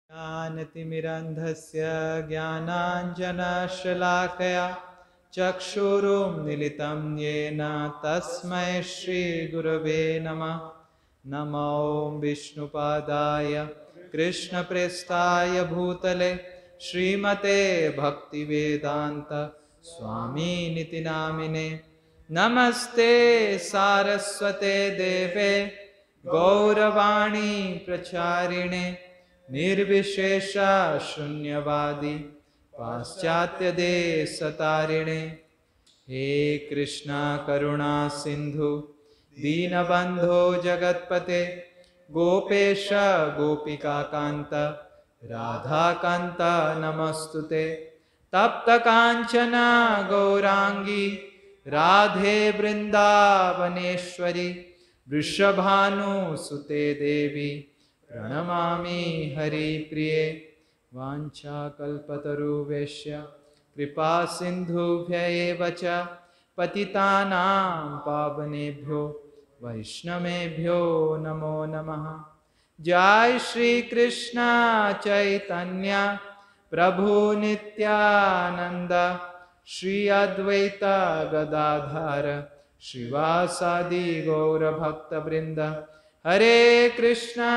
ज्ञानतिमिरन्धस्य ज्ञानाञ्जनशलाकया चक्षुरुन्मीलितं येन तस्मै श्रीगुरवे नमः। नमो विष्णुपादाय कृष्णप्रेष्ठाय भूतले श्रीमते भक्तिवेदान्त स्वामिनिति नामिने। नमस्ते सारस्वते देवे गौरवाणी प्रचारिणे निर्विशेष शून्यवादी पाश्चात्य देशतारिणे। हे कृष्णा करुणा सिंधु दीनबंधो जगत्पते गोपेश गोपिका कांत राधा कांत नमस्तुते। तप्त कांचना गौरांगी राधे वृंदावनेश्वरी वृषभानुसुते देवी प्रणमामि हरिप्रिये। वाञ्छाकल्पतरुभ्यश्च कृपा सिन्धुभ्य एव च पतितानां पावनेभ्यो वैष्णवेभ्यो नमो नमः। जय श्री कृष्ण चैतन्य प्रभु नित्यानंद श्री अद्वैत गदाधर श्रीवासादि गौर भक्त वृंद। हरे कृष्णा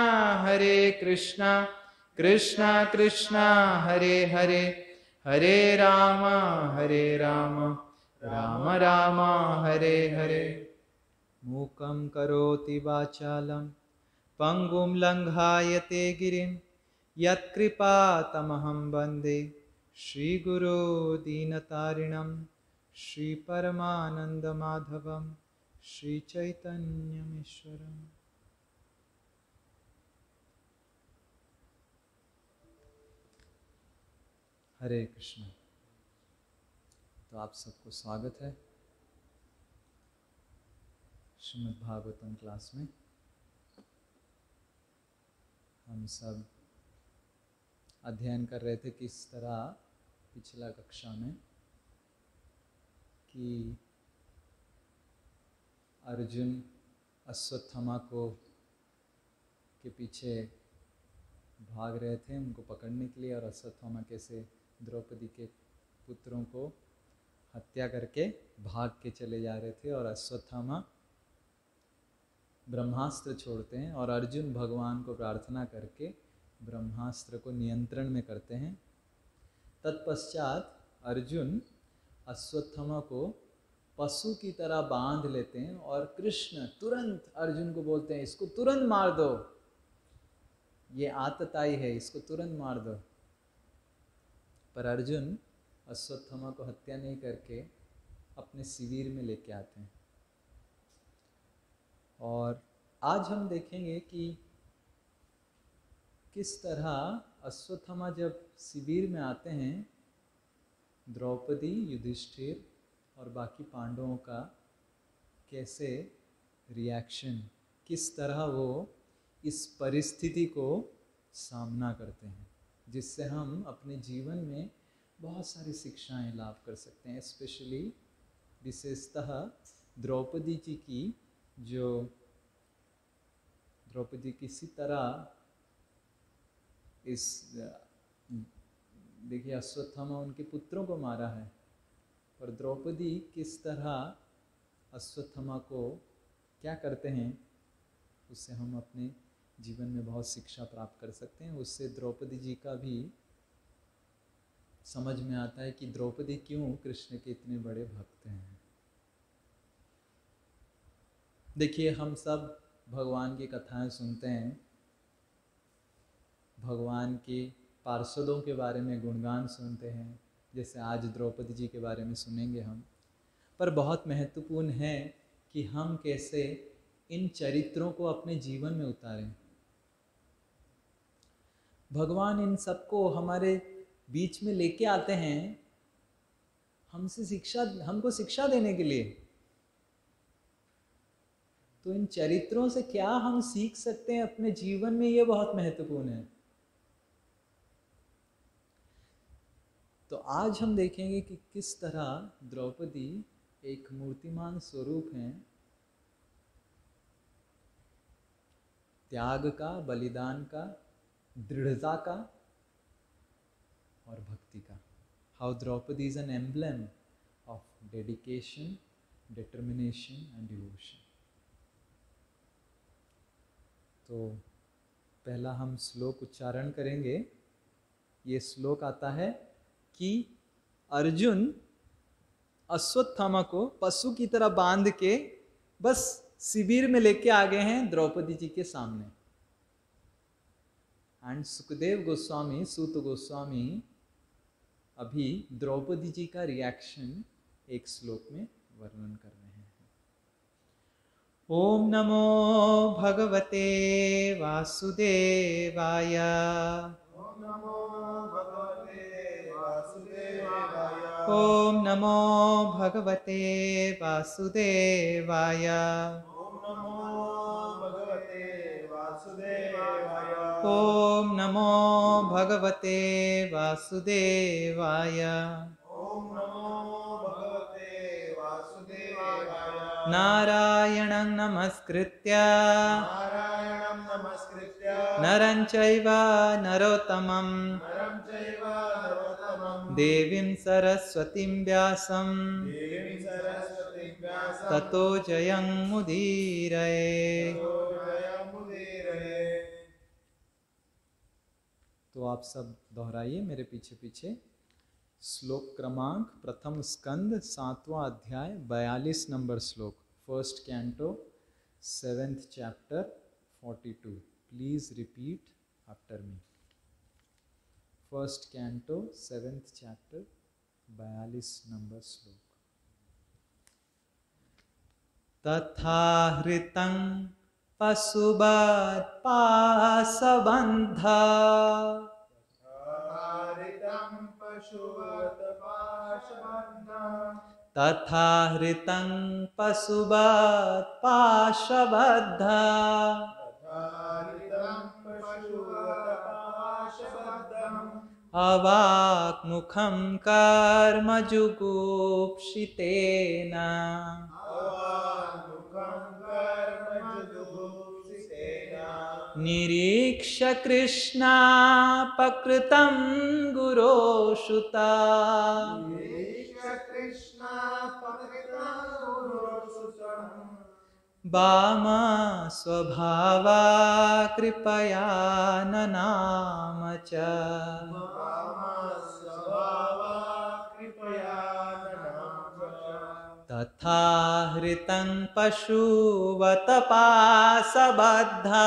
कृष्णा कृष्णा हरे हरे, हरे राम राम राम हरे हरे। मूकं करोति वाचालं पंगुं लंघायते गिरिं यत्कृपातमहं वन्दे श्रीगुरो दीनतारिणं श्रीपरमानन्दमाधवं श्रीचैतन्यमीश्वरम्। हरे कृष्ण। तो आप सबको स्वागत है श्रीमद् भागवतम क्लास में। हम सब अध्ययन कर रहे थे किस तरह पिछला कक्षा में कि अर्जुन अश्वत्थामा के पीछे भाग रहे थे उनको पकड़ने के लिए, और अश्वत्थामा कैसे द्रौपदी के पुत्रों को हत्या करके भाग के चले जा रहे थे, और अश्वत्थामा ब्रह्मास्त्र छोड़ते हैं और अर्जुन भगवान को प्रार्थना करके ब्रह्मास्त्र को नियंत्रण में करते हैं। तत्पश्चात अर्जुन अश्वत्थामा को पशु की तरह बांध लेते हैं और कृष्ण तुरंत अर्जुन को बोलते हैं इसको तुरंत मार दो, ये आतताई है, इसको तुरंत मार दो। पर अर्जुन अश्वत्थामा को हत्या नहीं करके अपने शिविर में लेके आते हैं। और आज हम देखेंगे कि किस तरह अश्वत्थामा जब शिविर में आते हैं, द्रौपदी, युधिष्ठिर और बाकी पांडवों का कैसे रिएक्शन, किस तरह वो इस परिस्थिति को सामना करते हैं, जिससे हम अपने जीवन में बहुत सारी शिक्षाएं लाभ कर सकते हैं। स्पेशली विशेषतः द्रौपदी जी की, जो द्रौपदी किसी तरह इस देखिए अश्वत्थामा उनके पुत्रों को मारा है, पर द्रौपदी किस तरह अश्वत्थामा को क्या करते हैं, उससे हम अपने जीवन में बहुत शिक्षा प्राप्त कर सकते हैं। उससे द्रौपदी जी का भी समझ में आता है कि द्रौपदी क्यों कृष्ण के इतने बड़े भक्त हैं। देखिए हम सब भगवान की कथाएं सुनते हैं, भगवान के पार्षदों के बारे में गुणगान सुनते हैं, जैसे आज द्रौपदी जी के बारे में सुनेंगे हम। पर बहुत महत्वपूर्ण है कि हम कैसे इन चरित्रों को अपने जीवन में उतारें। भगवान इन सबको हमारे बीच में लेके आते हैं हमको शिक्षा देने के लिए। तो इन चरित्रों से क्या हम सीख सकते हैं अपने जीवन में, ये बहुत महत्वपूर्ण है। तो आज हम देखेंगे कि किस तरह द्रौपदी एक मूर्तिमान स्वरूप हैं त्याग का, बलिदान का, दृढ़ता का और भक्ति का. How Draupadi is an emblem of dedication, determination and devotion. तो पहला हम श्लोक उच्चारण करेंगे. ये श्लोक आता है कि अर्जुन अश्वत्थामा को पशु की तरह बांध के बस शिविर में लेके आ गए हैं द्रौपदी जी के सामने. एंड सुखदेव गोस्वामी, सूत गोस्वामी अभी द्रौपदी जी का रिएक्शन एक श्लोक में वर्णन कर रहे हैं. ओम नमो भगवते वासुदेवाय. ओम नमो भगवते वासुदेवाय. ओम नमो भगवते वासुदेवाय. ओम नमो भगवते वासुदेवाय. ओम नमो भगवते वासुदेवाय. ओम नमो भगवते वासुदेवाय. नारायणं नमस्कृत्य नारायणं नमस्कृत्य नरं चैव नरोत्तमं नरं चैव नरोत्तमं देवीं सरस्वतीं व्यासं देवीं सरस्वतीं व्यासं ततो जयं मुदीरये. ततो जयमुदीरये. तो आप सब दोहराइए मेरे पीछे पीछे. श्लोक क्रमांक प्रथम स्कंद 7वां अध्याय 42 नंबर श्लोक. First canto 7th chapter 42. Please repeat after me. First canto 7th chapter 42 number श्लोक. तथा हृतं पशुवत् पाशबन्धा हरितं पशुवत् पाशबन्धं. तथा हृतं पशुवत् पाशबद्धा हरितं पशुवत् पाशबद्धम्. अवाक्मुखं कर्म जुगुप्सितेन अवामुखं कर्म जुगुप्सितेन. निरीक्ष्य कृष्णापकृतं गुरोषुता निरीक्ष्य कृष्णापकृतं गुरोसुतं. वाम स्वभावा कृपया ननाम च स्वभावा कृपया ननाम च. तथा हृतं पशुवत पाशबद्धा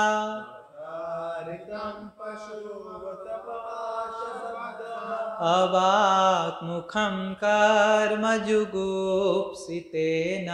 हरितं पशुवत् पाशबद्धम्. अवाक्मुखं कर्म जुगुप्सितेन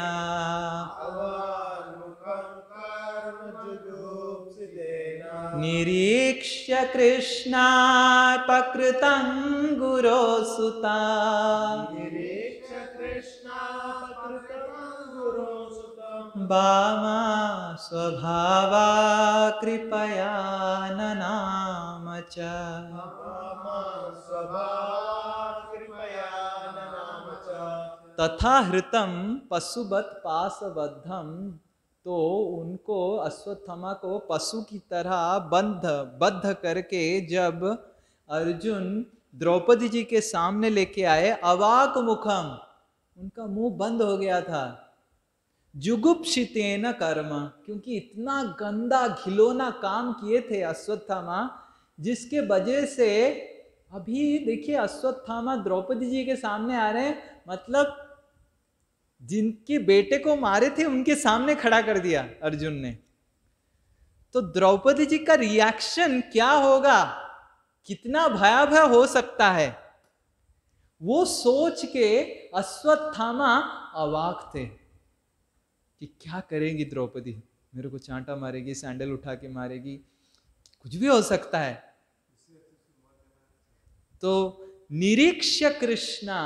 अवामुखं कर्म जुगुप्सितेन. निरीक्ष्य कृष्णापकृतं गुरोसुता निरीक्ष्य कृष्णापकृतं गुरोसुतं. वाम स्वभावा कृपया ननाम च मम स्वभावा कृपया ननाम च. तथा हृतम पशुवत पाशबद्धम. तो उनको अश्वत्थामा को पशु की तरह बद्ध करके जब अर्जुन द्रौपदी जी के सामने लेके आए, अवाक मुखम, उनका मुंह बंद हो गया था. जुगुप्सितेन कर्म, क्योंकि इतना गंदा घिनौना काम किए थे अश्वत्थामा, जिसके वजह से अभी देखिए अश्वत्थामा द्रौपदी जी के सामने आ रहे हैं, मतलब जिनके बेटे को मारे थे उनके सामने खड़ा कर दिया अर्जुन ने. तो द्रौपदी जी का रिएक्शन क्या होगा, कितना भयावह हो सकता है, वो सोच के अश्वत्थामा अवाक थे कि क्या करेंगी द्रौपदी, मेरे को चांटा मारेगी, सैंडल उठा के मारेगी, कुछ भी हो सकता है. तो निरीक्ष्य कृष्णा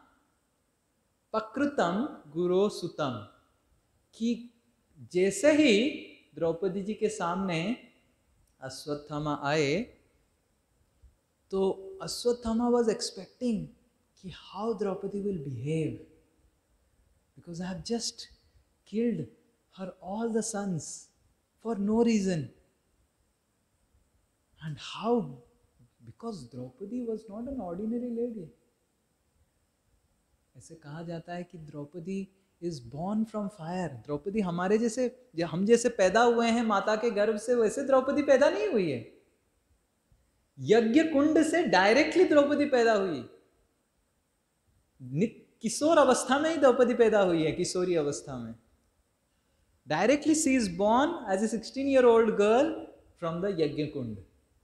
पकृतम गुरोसुतम, कि जैसे ही द्रौपदी जी के सामने अश्वत्थामा आए तो अश्वत्थामा वाज एक्सपेक्टिंग कि how Draupadi will behave, because I have just killed her all the sons for no reason, and how because Draupadi was not an ordinary lady. ऐसे कहा जाता है कि Draupadi is born from fire. Draupadi हमारे जैसे, हम जैसे पैदा हुए हैं माता के गर्भ से, वैसे द्रौपदी पैदा नहीं हुई है। यज्ञ कुंड से डायरेक्टली द्रौपदी पैदा हुई। किशोर अवस्था में ही द्रौपदी पैदा हुई है, किशोरी अवस्था में। Directly she is born as a 16-year-old girl from the yajna kund.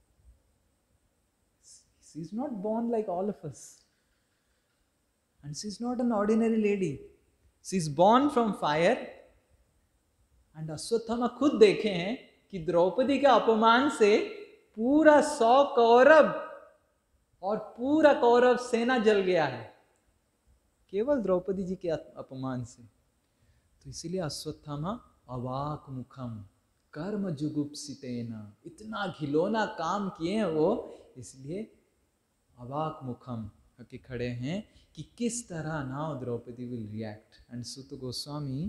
She is not born like all of us, and she is not an ordinary lady. She is born from fire. and Ashwatthama खुद देखे हैं कि द्रौपदी के अपमान से पूरा 100 कौरव और पूरा कौरव सेना जल गया है, केवल द्रौपदी जी के अपमान से। तो इसीलिए अश्वत्थामा अवाक मुखम कर्म जुगुप्सितेना, इतना घिनौना काम किए हैं वो, इसलिए अवाक मुखम के खड़े हैं कि किस तरह now Draupadi will react. And Suta Goswami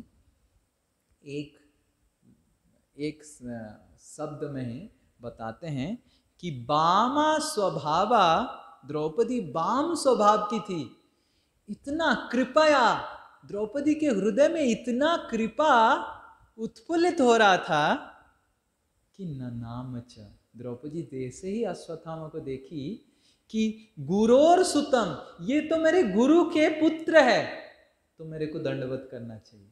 एक शब्द में बताते हैं कि बामा स्वभावा, द्रौपदी बाम स्वभाव की थी। इतना कृपया, द्रौपदी के हृदय में इतना कृपा उत्फुल्लित हो रहा था कि ननामच, द्रौपदी जैसे ही अश्वत्थामा को देखी कि गुरोर सुतम, ये तो मेरे गुरु के पुत्र है, तो मेरे को दंडवत करना चाहिए।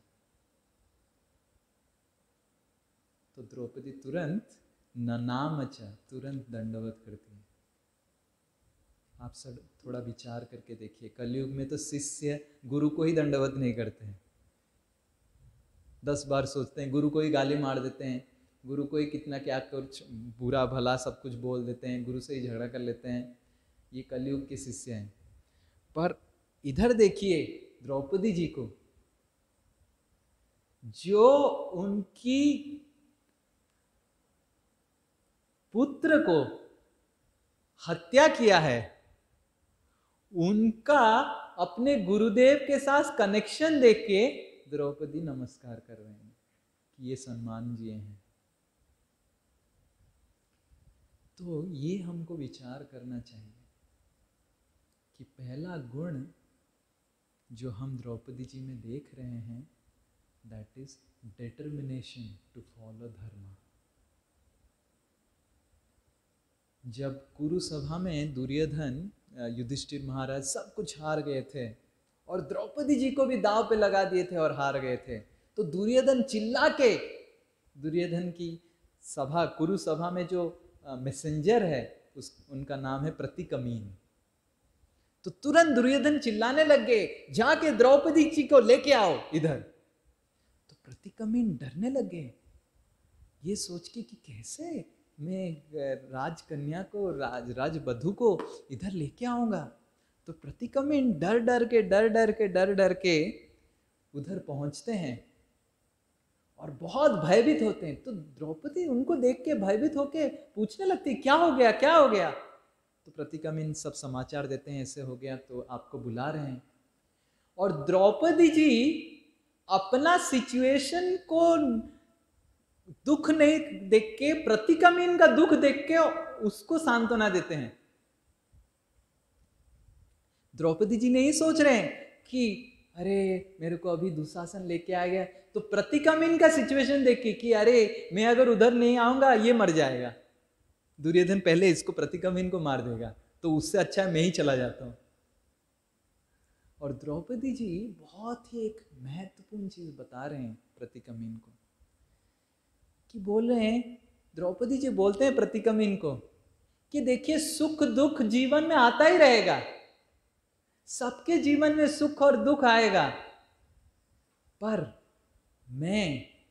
तो द्रौपदी तुरंत ननामच, तुरंत दंडवत करती है। आप सब थोड़ा विचार करके देखिए, कलयुग में तो शिष्य गुरु को ही दंडवत नहीं करते हैं। 10 बार सोचते हैं, गुरु को ही गाली मार देते हैं, गुरु को ही कितना क्या कुछ बुरा भला सब कुछ बोल देते हैं, गुरु से ही झगड़ा कर लेते हैं। ये कलयुग के शिष्य हैं। पर इधर देखिए द्रौपदी जी को, जो उनकी पुत्र को हत्या किया है, उनका अपने गुरुदेव के साथ कनेक्शन देख के द्रौपदी नमस्कार कर रहे हैं कि ये सम्मान जिए हैं। तो ये हमको विचार करना चाहिए कि पहला गुण जो हम द्रौपदी जी में देख रहे हैं, that is determination to follow dharma. जब कुरुसभा में दुर्योधन, युधिष्ठिर महाराज सब कुछ हार गए थे और द्रौपदी जी को भी दांव पे लगा दिए थे और हार गए थे, तो दुर्योधन चिल्ला के, दुर्योधन की सभा, कुरुसभा में जो मैसेंजर है उनका नाम है प्रतिकमीन, तो तुरंत दुर्योधन चिल्लाने लग गए, जाके द्रौपदी जी को लेके आओ इधर। तो प्रतिकमीन डरने लग गए, ये सोच के कि कैसे मैं राजकन्या को, राजवधू को इधर लेके आऊंगा। तो प्रतिकमीन डर डर के उधर पहुंचते हैं और बहुत भयभीत होते हैं। तो द्रौपदी उनको देख के भयभीत होके पूछने लगती, क्या हो गया, क्या हो गया? तो प्रतिकमीन सब समाचार देते हैं, ऐसे हो गया, तो आपको बुला रहे हैं। और द्रौपदी जी अपना सिचुएशन को दुख नहीं देख के, प्रतिकमीन का दुख देख के उसको सांत्वना देते हैं। द्रौपदी जी नहीं सोच रहे हैं कि अरे मेरे को अभी दुशासन लेके आ गया, तो प्रतिकमीन का सिचुएशन देख के कि अरे मैं अगर उधर नहीं आऊंगा ये मर जाएगा, दुर्योधन पहले इसको प्रतिकमीन को मार देगा, तो उससे अच्छा मैं ही चला जाता हूं। और द्रौपदी जी बहुत ही एक महत्वपूर्ण चीज बता रहे हैं प्रतिकमीन को, कि बोल रहे हैं, द्रौपदी जी बोलते हैं प्रतिकमीन को कि देखिए सुख दुख जीवन में आता ही रहेगा, सबके जीवन में सुख और दुख आएगा, पर मैं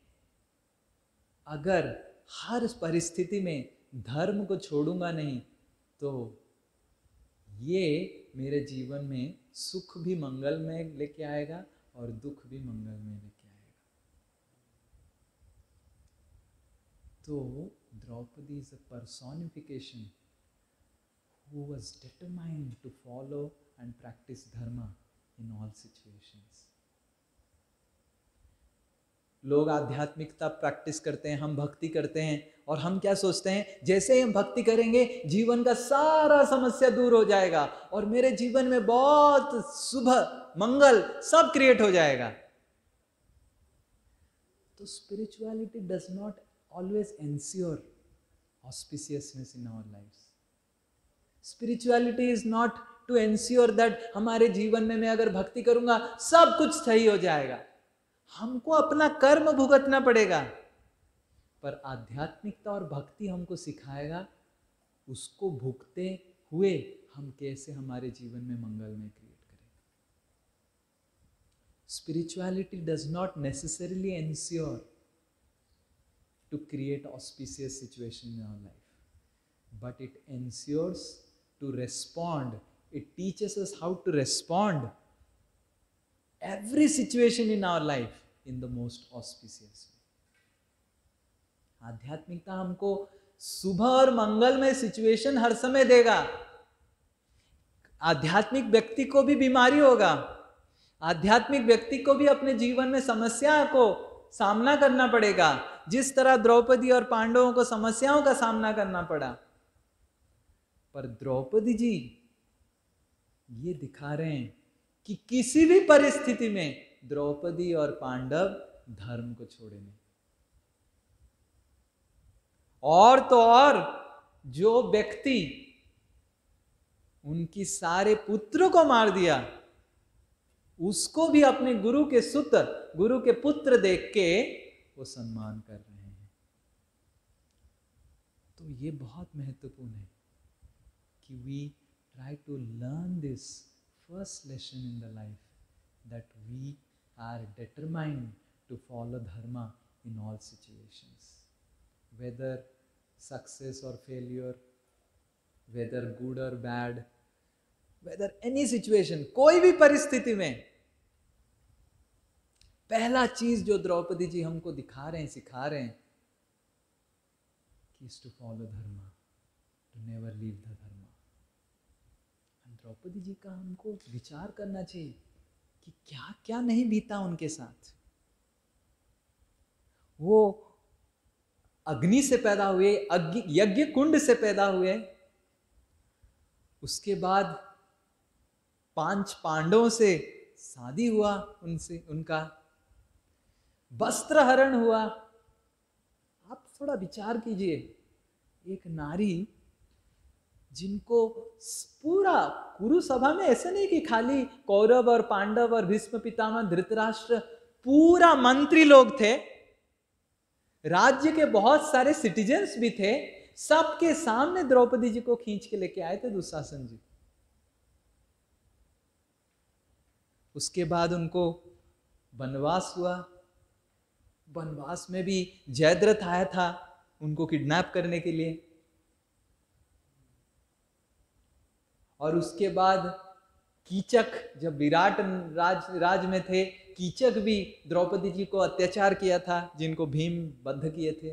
अगर हर परिस्थिति में धर्म को छोड़ूंगा नहीं, तो ये मेरे जीवन में सुख भी मंगल में लेके आएगा और दुख भी मंगल में लेके आएगा। तो Draupadi is a personification who was determined to follow and practice dharma in all situations. लोग आध्यात्मिकता प्रैक्टिस करते हैं, हम भक्ति करते हैं और हम क्या सोचते हैं, जैसे ही हम भक्ति करेंगे जीवन का सारा समस्या दूर हो जाएगा और मेरे जीवन में बहुत शुभ मंगल सब क्रिएट हो जाएगा। तो spirituality does not always ensure auspiciousness in our lifes. Spirituality is not to ensure that हमारे जीवन में मैं अगर भक्ति करूंगा सब कुछ सही हो जाएगा। हमको अपना कर्म भुगतना पड़ेगा, पर आध्यात्मिकता और भक्ति हमको सिखाएगा उसको भुगते हुए हम कैसे हमारे जीवन में मंगलमय क्रिएट करें। Spirituality does not necessarily ensure to create auspicious situation in our life, but it ensures to respond. It teaches us how to respond every situation in our life in the most auspicious way. आध्यात्मिकता हमको शुभ और मंगलमय situation हर समय देगा। आध्यात्मिक व्यक्ति को भी बीमारी होगा, आध्यात्मिक व्यक्ति को भी अपने जीवन में समस्या को सामना करना पड़ेगा, जिस तरह द्रौपदी और पांडवों को समस्याओं का सामना करना पड़ा। पर द्रौपदी जी ये दिखा रहे हैं कि किसी भी परिस्थिति में द्रौपदी और पांडव धर्म को छोड़े नहीं। और तो और जो व्यक्ति उनकी सारे पुत्रों को मार दिया उसको भी अपने गुरु के सुत्र, गुरु के पुत्र देख के वो सम्मान कर रहे हैं। तो ये बहुत महत्वपूर्ण है कि we try to learn this first lesson in the life, that we are determined to follow dharma in all situations, whether success or failure, whether good or bad, whether any situation, कोई भी परिस्थिति में। पहला चीज जो द्रौपदी जी हमको दिखा रहे हैं, सिखा रहे हैं कि is to follow dharma, to never leave the dharma। Draupadi ji का हमको विचार करना चाहिए कि क्या क्या नहीं बीता उनके साथ। वो अग्नि से पैदा हुए, यज्ञ कुंड से पैदा हुए, उसके बाद 5 पांडवों से शादी हुआ, उनसे उनका वस्त्र हरण हुआ। आप थोड़ा विचार कीजिए, एक नारी जिनको पूरा कुरु सभा में ऐसे नहीं कि खाली कौरव और पांडव और भीष्म पितामह धृतराष्ट्र, पूरा मंत्री लोग थे, राज्य के बहुत सारे सिटीजन्स भी थे, सबके सामने द्रौपदी जी को खींच के लेके आए थे दुशासन जी। उसके बाद उनको वनवास हुआ, वनवास में भी जयद्रथ आया था उनको किडनैप करने के लिए। और उसके बाद कीचक, जब विराट राज में थे, कीचक भी द्रौपदी जी को अत्याचार किया था, जिनको भीम बद्ध किए थे।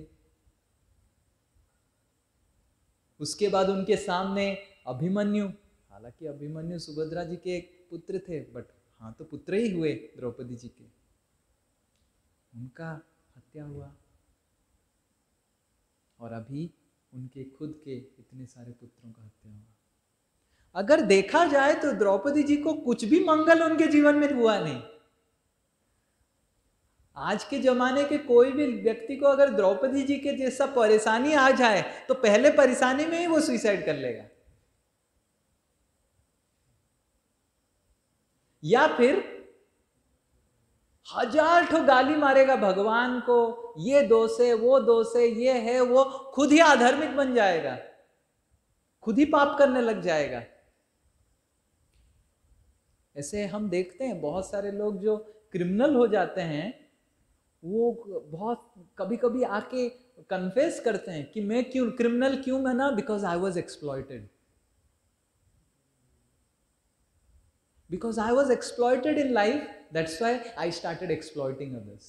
उसके बाद उनके सामने अभिमन्यु, हालांकि अभिमन्यु सुभद्रा जी के एक पुत्र थे, बट हाँ तो पुत्र ही हुए द्रौपदी जी के, उनका हत्या हुआ। और अभी उनके खुद के इतने सारे पुत्रों का हत्या हुआ। अगर देखा जाए तो द्रौपदी जी को कुछ भी मंगल उनके जीवन में हुआ नहीं। आज के जमाने के कोई भी व्यक्ति को अगर द्रौपदी जी के जैसा परेशानी आ जाए तो पहले परेशानी में ही वो सुसाइड कर लेगा, या फिर 1000 ठो गाली मारेगा भगवान को, ये दोष है, वो दोष है, ये है वो, खुद ही अधार्मिक बन जाएगा, खुद ही पाप करने लग जाएगा। ऐसे हम देखते हैं बहुत सारे लोग जो क्रिमिनल हो जाते हैं, वो बहुत कभी कभी आके कन्फेस करते हैं कि मैं क्यों क्रिमिनल क्यों बना, because I was exploited, because I was exploited in life, that's why I started exploiting others.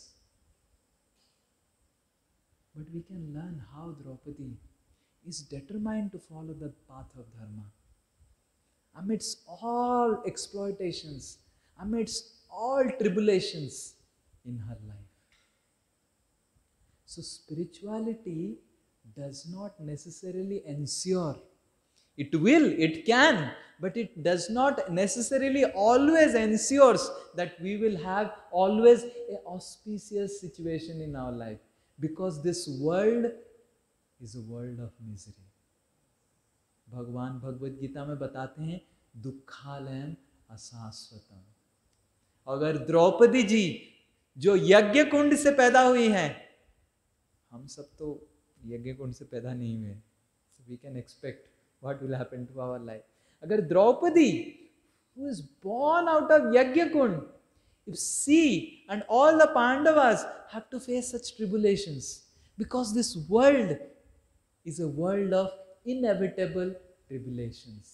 But we can learn how Draupadi is determined to follow the path of dharma amidst all exploitations, amidst all tribulations in her life. So spirituality does not necessarily ensure. It will, it can, but it does not necessarily always ensures that we will have always an auspicious situation in our life, because this world is a world of misery. भगवान भगवद गीता में बताते हैं दुखालयम अशाश्वतम. अगर द्रौपदी जी जो यज्ञ कुंड से पैदा हुई हैं, हम सब तो यज्ञ कुंड से पैदा नहीं हुए, so we can expect what will happen to our life. अगर Draupadi who is born out of yajna kund, if she and all the Pandavas have to face such tribulations, because this world is a world of inevitable tribulations.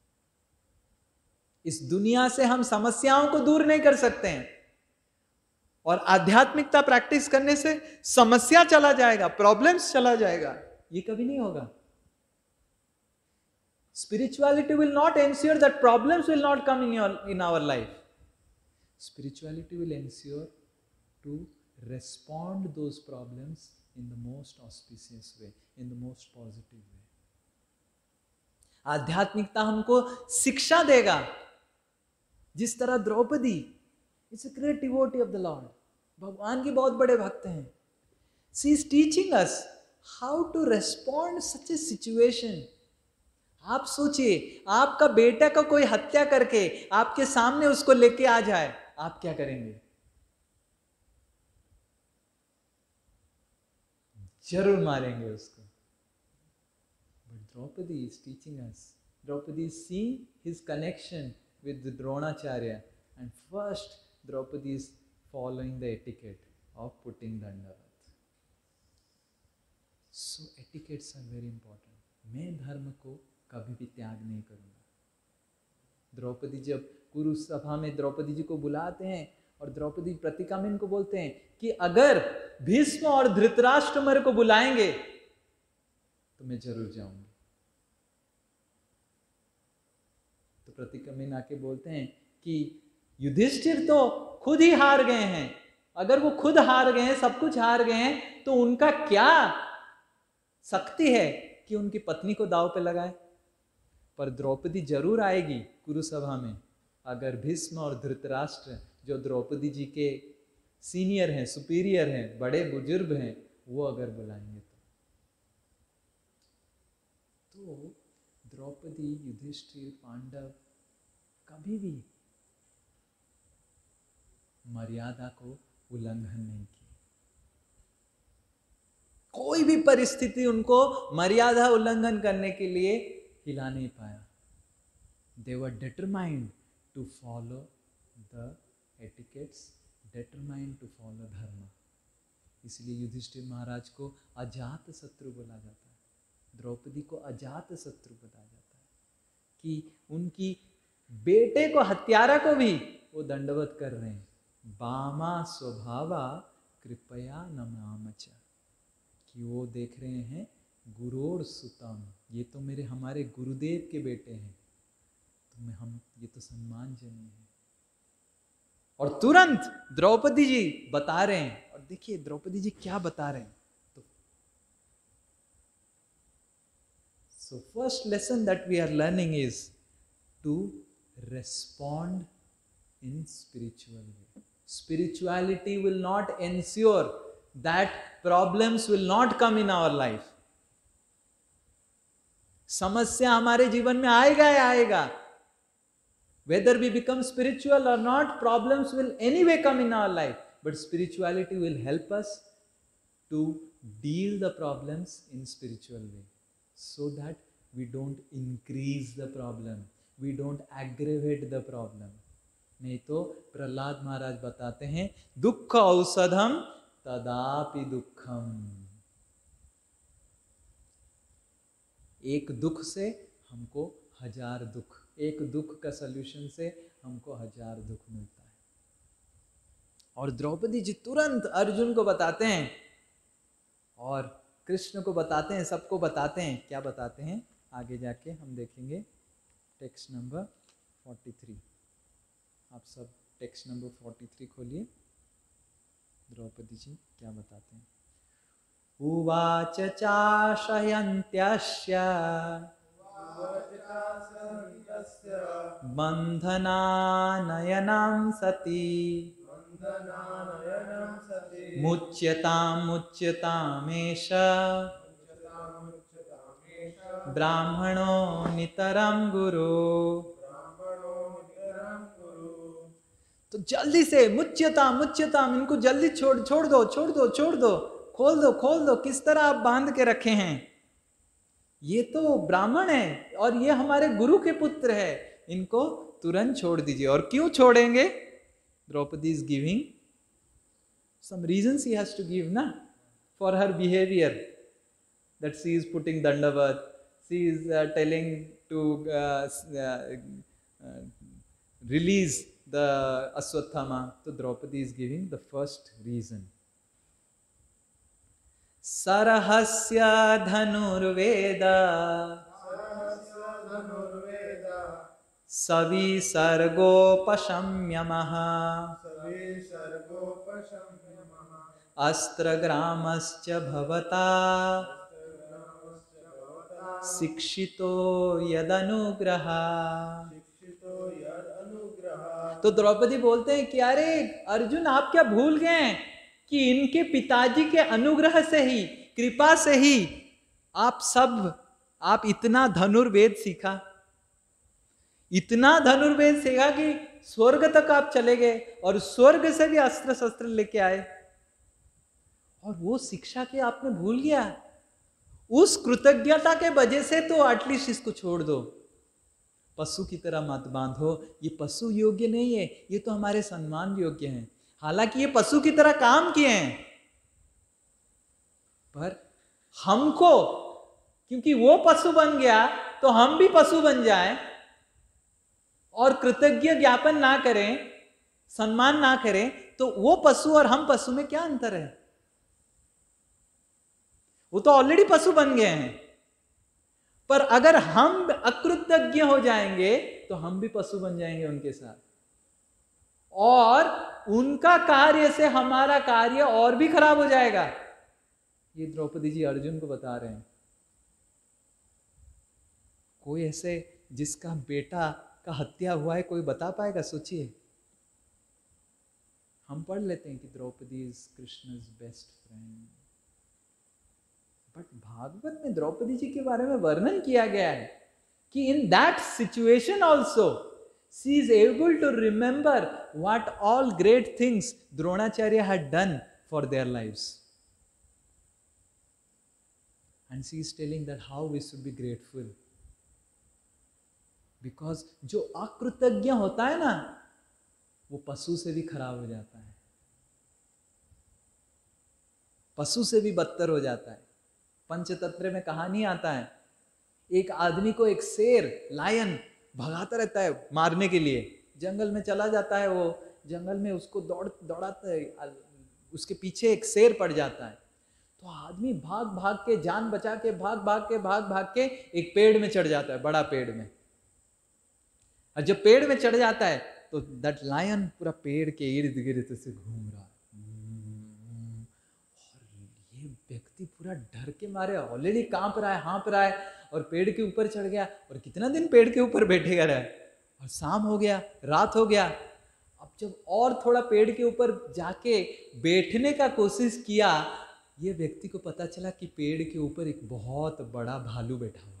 इस दुनिया से हम समस्याओं को दूर नहीं कर सकते हैं, और आध्यात्मिकता प्रैक्टिस करने से समस्या चला जाएगा, प्रॉब्लम्स चला जाएगा, ये कभी नहीं होगा. Spirituality will not ensure that problems will not come in our life. Spirituality will ensure to respond those problems in the most auspicious way, in the most positive way. आध्यात्मिकता हमको शिक्षा देगा, जिस तरह Draupadi it's a great devotee of the lord, भगवान की बहुत बड़े भक्त हैं. She is teaching us how to respond such a situation. आप सोचिए, आपका बेटा का कोई हत्या करके आपके सामने उसको लेके आ जाए, आप क्या करेंगे? जरूर मारेंगे उसको. Draupadi is teaching us. Draupadi is seeing his connection with the Dronacharya, and first Draupadi is following the etiquette of putting Dandavat. So etiquettes are very important. मैं धर्म को कभी भी त्याग नहीं करूँगा. द्रौपदी जब कुरु सभा में द्रौपदी जी को बुलाते हैं और द्रौपदी प्रतिकामिन को बोलते हैं कि अगर भीष्म और धृतराष्ट्र मेरे को बुलाएंगे तो मैं जरूर जाऊंगी. तो प्रतिकामिन आके बोलते हैं कि युधिष्ठिर तो खुद ही हार गए हैं, अगर वो खुद हार गए हैं, सब कुछ हार गए हैं, तो उनका क्या शक्ति है कि उनकी पत्नी को दांव पे लगाए. पर द्रौपदी जरूर आएगी कुरुसभा में अगर भीष्म और धृतराष्ट्र, जो द्रौपदी जी के सीनियर हैं, सुपीरियर हैं, बड़े बुजुर्ग हैं, वो अगर बुलाएंगे तो द्रौपदी, युधिष्ठिर, पांडव कभी भी मर्यादा को उल्लंघन नहीं किया. कोई भी परिस्थिति उनको मर्यादा उल्लंघन करने के लिए हिला नहीं पाया. They were determined to follow the etiquettes, determined to follow dharma. इसलिए युधिष्ठिर महाराज को अजात शत्रु बोला जाता है, द्रौपदी को अजात शत्रु बोला जाता है, कि उनकी बेटे को, हत्यारा को भी वो दंडवत कर रहे हैं. बामा स्वभावा कृपया नमामच, कि वो देख रहे हैं गुरोर सुतम, ये तो हमारे गुरुदेव के बेटे हैं, तो हम ये तो सम्मानजनक है. और तुरंत द्रौपदी जी बता रहे हैं, और देखिए द्रौपदी जी क्या बता रहे हैं. तो so first lesson that we are learning is to respond in spiritual way. Spirituality will not ensure that problems will not come in our life. समस्या हमारे जीवन में आएगा या आएगा. Whether we become spiritual or not, problems will anyway come in our life. But spirituality will help us to deal the problems in spiritual way, so that we don't increase the problem, we don't aggravate the problem. नहीं तो प्रहलाद महाराज बताते हैं दुख औषधम तदापि दुखम. एक दुख से हमको हजार दुख, एक दुख का सल्यूशन से हमको हजार दुख मिलता है. और द्रौपदी जी तुरंत अर्जुन को बताते हैं और कृष्ण को बताते हैं, सबको बताते हैं. क्या बताते हैं आगे जाके हम देखेंगे. टेक्स्ट नंबर 43, आप सब टेक्स्ट नंबर 43 खोलिए. द्रौपदी जी क्या बताते हैं. उवाच चाशयन्त्यस्य बन्धनानयनं सति मुच्यतामेष ब्राह्मणो नितरं गुरु। तो जल्दी से मुच्यताम, इनको जल्दी छोड़ दो, खोल दो। किस तरह आप बांध के रखे हैं? ये तो ब्राह्मण है और ये हमारे गुरु के पुत्र है, इनको तुरंत छोड़ दीजिए। और क्यों छोड़ेंगे? Draupadi is giving some reasons he has to give na for her behavior, that she is putting dandavat, she is telling to release the Aswathama. So Draupadi is giving the first reason. Sarahasya dhanurveda savi sargopashamyamaha अस्त्रग्रामस्य भवता शिक्षितो यदनुग्रह। तो द्रौपदी बोलते हैं कि अरे अर्जुन, आप क्या भूल गए कि इनके पिताजी के अनुग्रह से ही, कृपा से ही आप इतना धनुर्वेद सीखा, कि स्वर्ग तक आप चले गए और स्वर्ग से भी अस्त्र शस्त्र लेके आए, और वो शिक्षा के आपने भूल गया। उस कृतज्ञता के वजह से तो एटलीस्ट इसको छोड़ दो। पशु की तरह मत बांधो, ये पशु योग्य नहीं है, ये तो हमारे सम्मान योग्य हैं। हालांकि ये पशु की तरह काम किए हैं, पर हमको, क्योंकि वो पशु बन गया तो हम भी पशु बन जाएं और कृतज्ञ ज्ञापन ना करें, सम्मान ना करें, तो वो पशु और हम पशु में क्या अंतर है? वो तो ऑलरेडी पशु बन गए हैं। पर अगर हम अकृतज्ञ हो जाएंगे तो हम भी पशु बन जाएंगे उनके साथ, और उनका कार्य से हमारा कार्य और भी खराब हो जाएगा। ये द्रौपदी जी अर्जुन को बता रहे हैं। कोई ऐसे जिसका बेटा का हत्या हुआ है, कोई बता पाएगा? सोचिए। हम पढ़ लेते हैं कि Draupadi is Krishna's best friend, but Bhagavata में द्रौपदी जी के बारे में वर्णन किया गया है कि in that situation also she is able to remember what all great things Dronacharya had done for their lives, and she is telling that how we should be grateful. Because जो अकृतज्ञ होता है ना, वो पशु से भी खराब हो जाता है, पशु से भी बदतर हो जाता है। पंचतंत्र में कहानी आता है, एक आदमी को एक शेर, लायन भगाता रहता है मारने के लिए, जंगल में चला जाता है। वो जंगल में उसको दौड़ाता है, उसके पीछे एक शेर पड़ जाता है। तो आदमी भाग के, जान बचा के भाग के एक पेड़ में चढ़ जाता है, बड़ा पेड़ में। और जब पेड़ में चढ़ जाता है तो दैट लायन पूरा पेड़ के इर्द गिर्द से घूम रहा है, और ये व्यक्ति पूरा डर के मारे ऑलरेडी कांप रहा है, हाँप रहा है, और पेड़ के ऊपर चढ़ गया। और कितना दिन पेड़ के ऊपर बैठेगा रहा है, और शाम हो गया, रात हो गया। अब जब और थोड़ा पेड़ के ऊपर जाके बैठने का कोशिश किया, ये व्यक्ति को पता चला कि पेड़ के ऊपर एक बहुत बड़ा भालू बैठा हुआ है।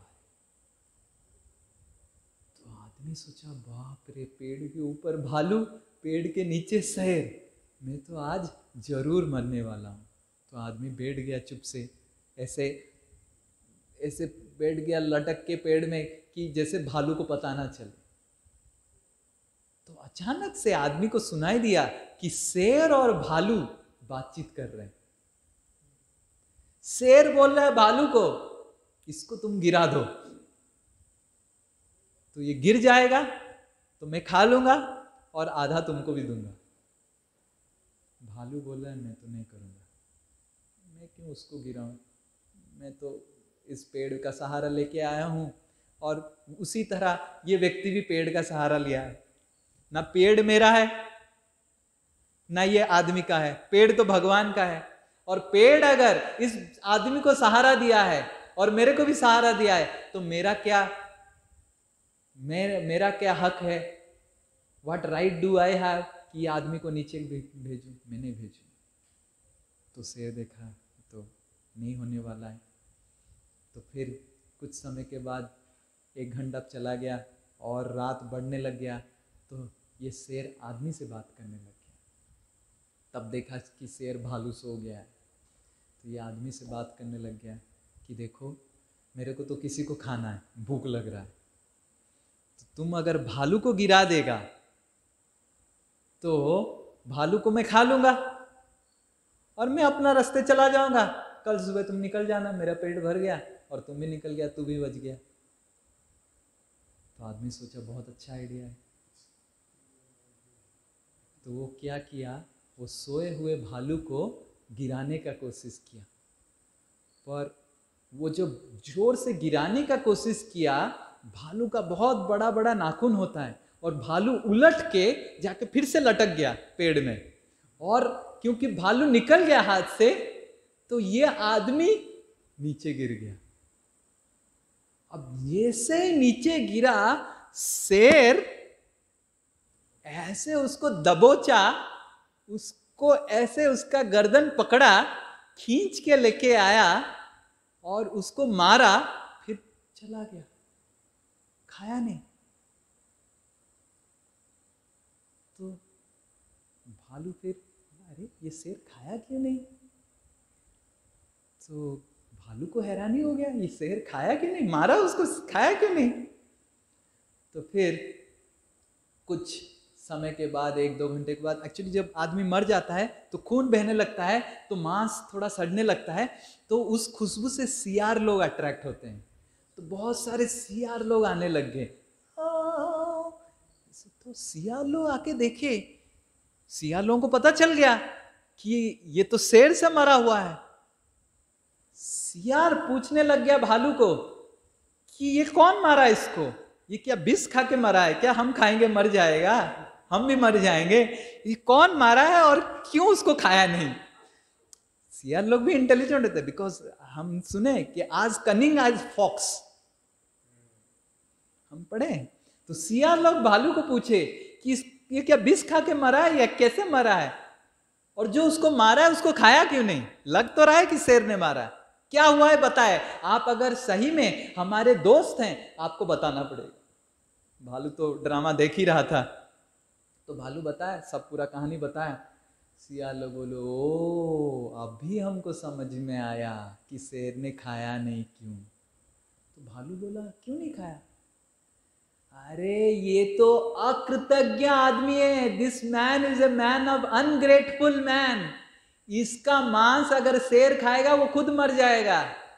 आदमी सोचा, बाप रे, पेड़ के ऊपर भालू, पेड़ के नीचे शेर, मैं तो आज जरूर मरने वाला हूँ। तो आदमी बैठ गया चुप से, ऐसे बैठ गया लटक के पेड़ में कि जैसे भालू को पता ना चले। तो अचानक से आदमी को सुनाई दिया कि शेर और भालू बातचीत कर रहे हैं। शेर बोल रहा है भालू को, इसको तुम गिरा दो तो ये गिर जाएगा, तो मैं खा लूंगा और आधा तुमको भी दूंगा। भालू बोल रहा है, मैं तो नहीं करूंगा, मैं क्यों उसको गिराऊं, मैं तो इस पेड़ का सहारा लेके आया हूं। और उसी तरह ये व्यक्ति भी पेड़ का सहारा लिया है। ना पेड़ मेरा है, ना ये आदमी का है, पेड़ तो भगवान का है। और पेड़ अगर इस आदमी को सहारा दिया है और मेरे को भी सहारा दिया है, तो मेरा क्या हक है? What right do I have कि ये आदमी को नीचे भेजूं? मैं नहीं भेजूं। तो शेर देखा तो नहीं होने वाला है। तो फिर कुछ समय के बाद 1 घंटा चला गया और रात बढ़ने लग गया, तो ये शेर आदमी से बात करने लग गया। तब देखा कि शेर भालू सो गया है, तो ये आदमी से बात करने लग गया कि देखो मेरे को तो किसी को खाना है, भूख लग रहा है, तो तुम अगर भालू को गिरा देगा तो भालू को मैं खा लूंगा और मैं अपना रास्ते चला जाऊंगा। कल सुबह तुम निकल जाना, मेरा पेट भर गया और तुम भी निकल गया, तू भी बच गया। तो आदमी सोचा बहुत अच्छा आइडिया है। तो वो क्या किया, वो सोए हुए भालू को गिराने का कोशिश किया, पर वो जो जोर से गिराने का कोशिश किया, भालू का बहुत बड़ा बड़ा नाखून होता है और भालू उलट के जाके फिर से लटक गया पेड़ में, और क्योंकि भालू निकल गया हाथ से तो ये आदमी नीचे गिर गया। अब ये से नीचे गिरा, शेर ऐसे उसको दबोचा, उसको ऐसे उसका गर्दन पकड़ा, खींच के लेके आया और उसको मारा, फिर चला गया, खाया नहीं। तो भालू फिर, अरे ये शेर खाया क्यों नहीं? तो भालू को हैरानी हो गया, ये शेर खाया क्यों नहीं, मारा उसको, खाया क्यों नहीं? तो फिर कुछ समय के बाद, 1-2 घंटे के बाद, एक्चुअली जब आदमी मर जाता है तो खून बहने लगता है, तो मांस थोड़ा सड़ने लगता है, तो उस खुशबू से सियार लोग अट्रैक्ट होते हैं। तो बहुत सारे सियार लोग आने लग गए। तो सियार लोग आके देखे, सियार लोगों को पता चल गया कि ये तो शेर से मरा हुआ है। सियार पूछने लग गया भालू को कि ये कौन मारा इसको, ये क्या विष खा के मरा है क्या? हम खाएंगे मर जाएगा, हम भी मर जाएंगे, ये कौन मारा है और क्यों उसको खाया नहीं? सियार लोग भी इंटेलिजेंट होते हैं, बिकॉज हम सुने कि आज कनिंग आज फॉक्स, हम पढ़े। तो सियार लोग भालू को पूछे कि ये क्या विष खा के मरा है या कैसे मरा है, और जो उसको मारा है उसको खाया क्यों नहीं? लग तो रहा है कि शेर ने मारा है, क्या हुआ है बताए। आप अगर सही में हमारे दोस्त हैं, आपको बताना पड़ेगा। भालू तो ड्रामा देख ही रहा था, तो भालू बताया, सब पूरा कहानी बताया। सियार लोग बोलो, ओ अभी हमको समझ में आया कि शेर ने खाया नहीं क्यों। तो भालू बोला, क्यों नहीं खाया? अरे ये तो अकृतज्ञ आदमी है, this man is a man of ungrateful man. इसका मांस अगर शेर खाएगा वो खुद मर जाएगा।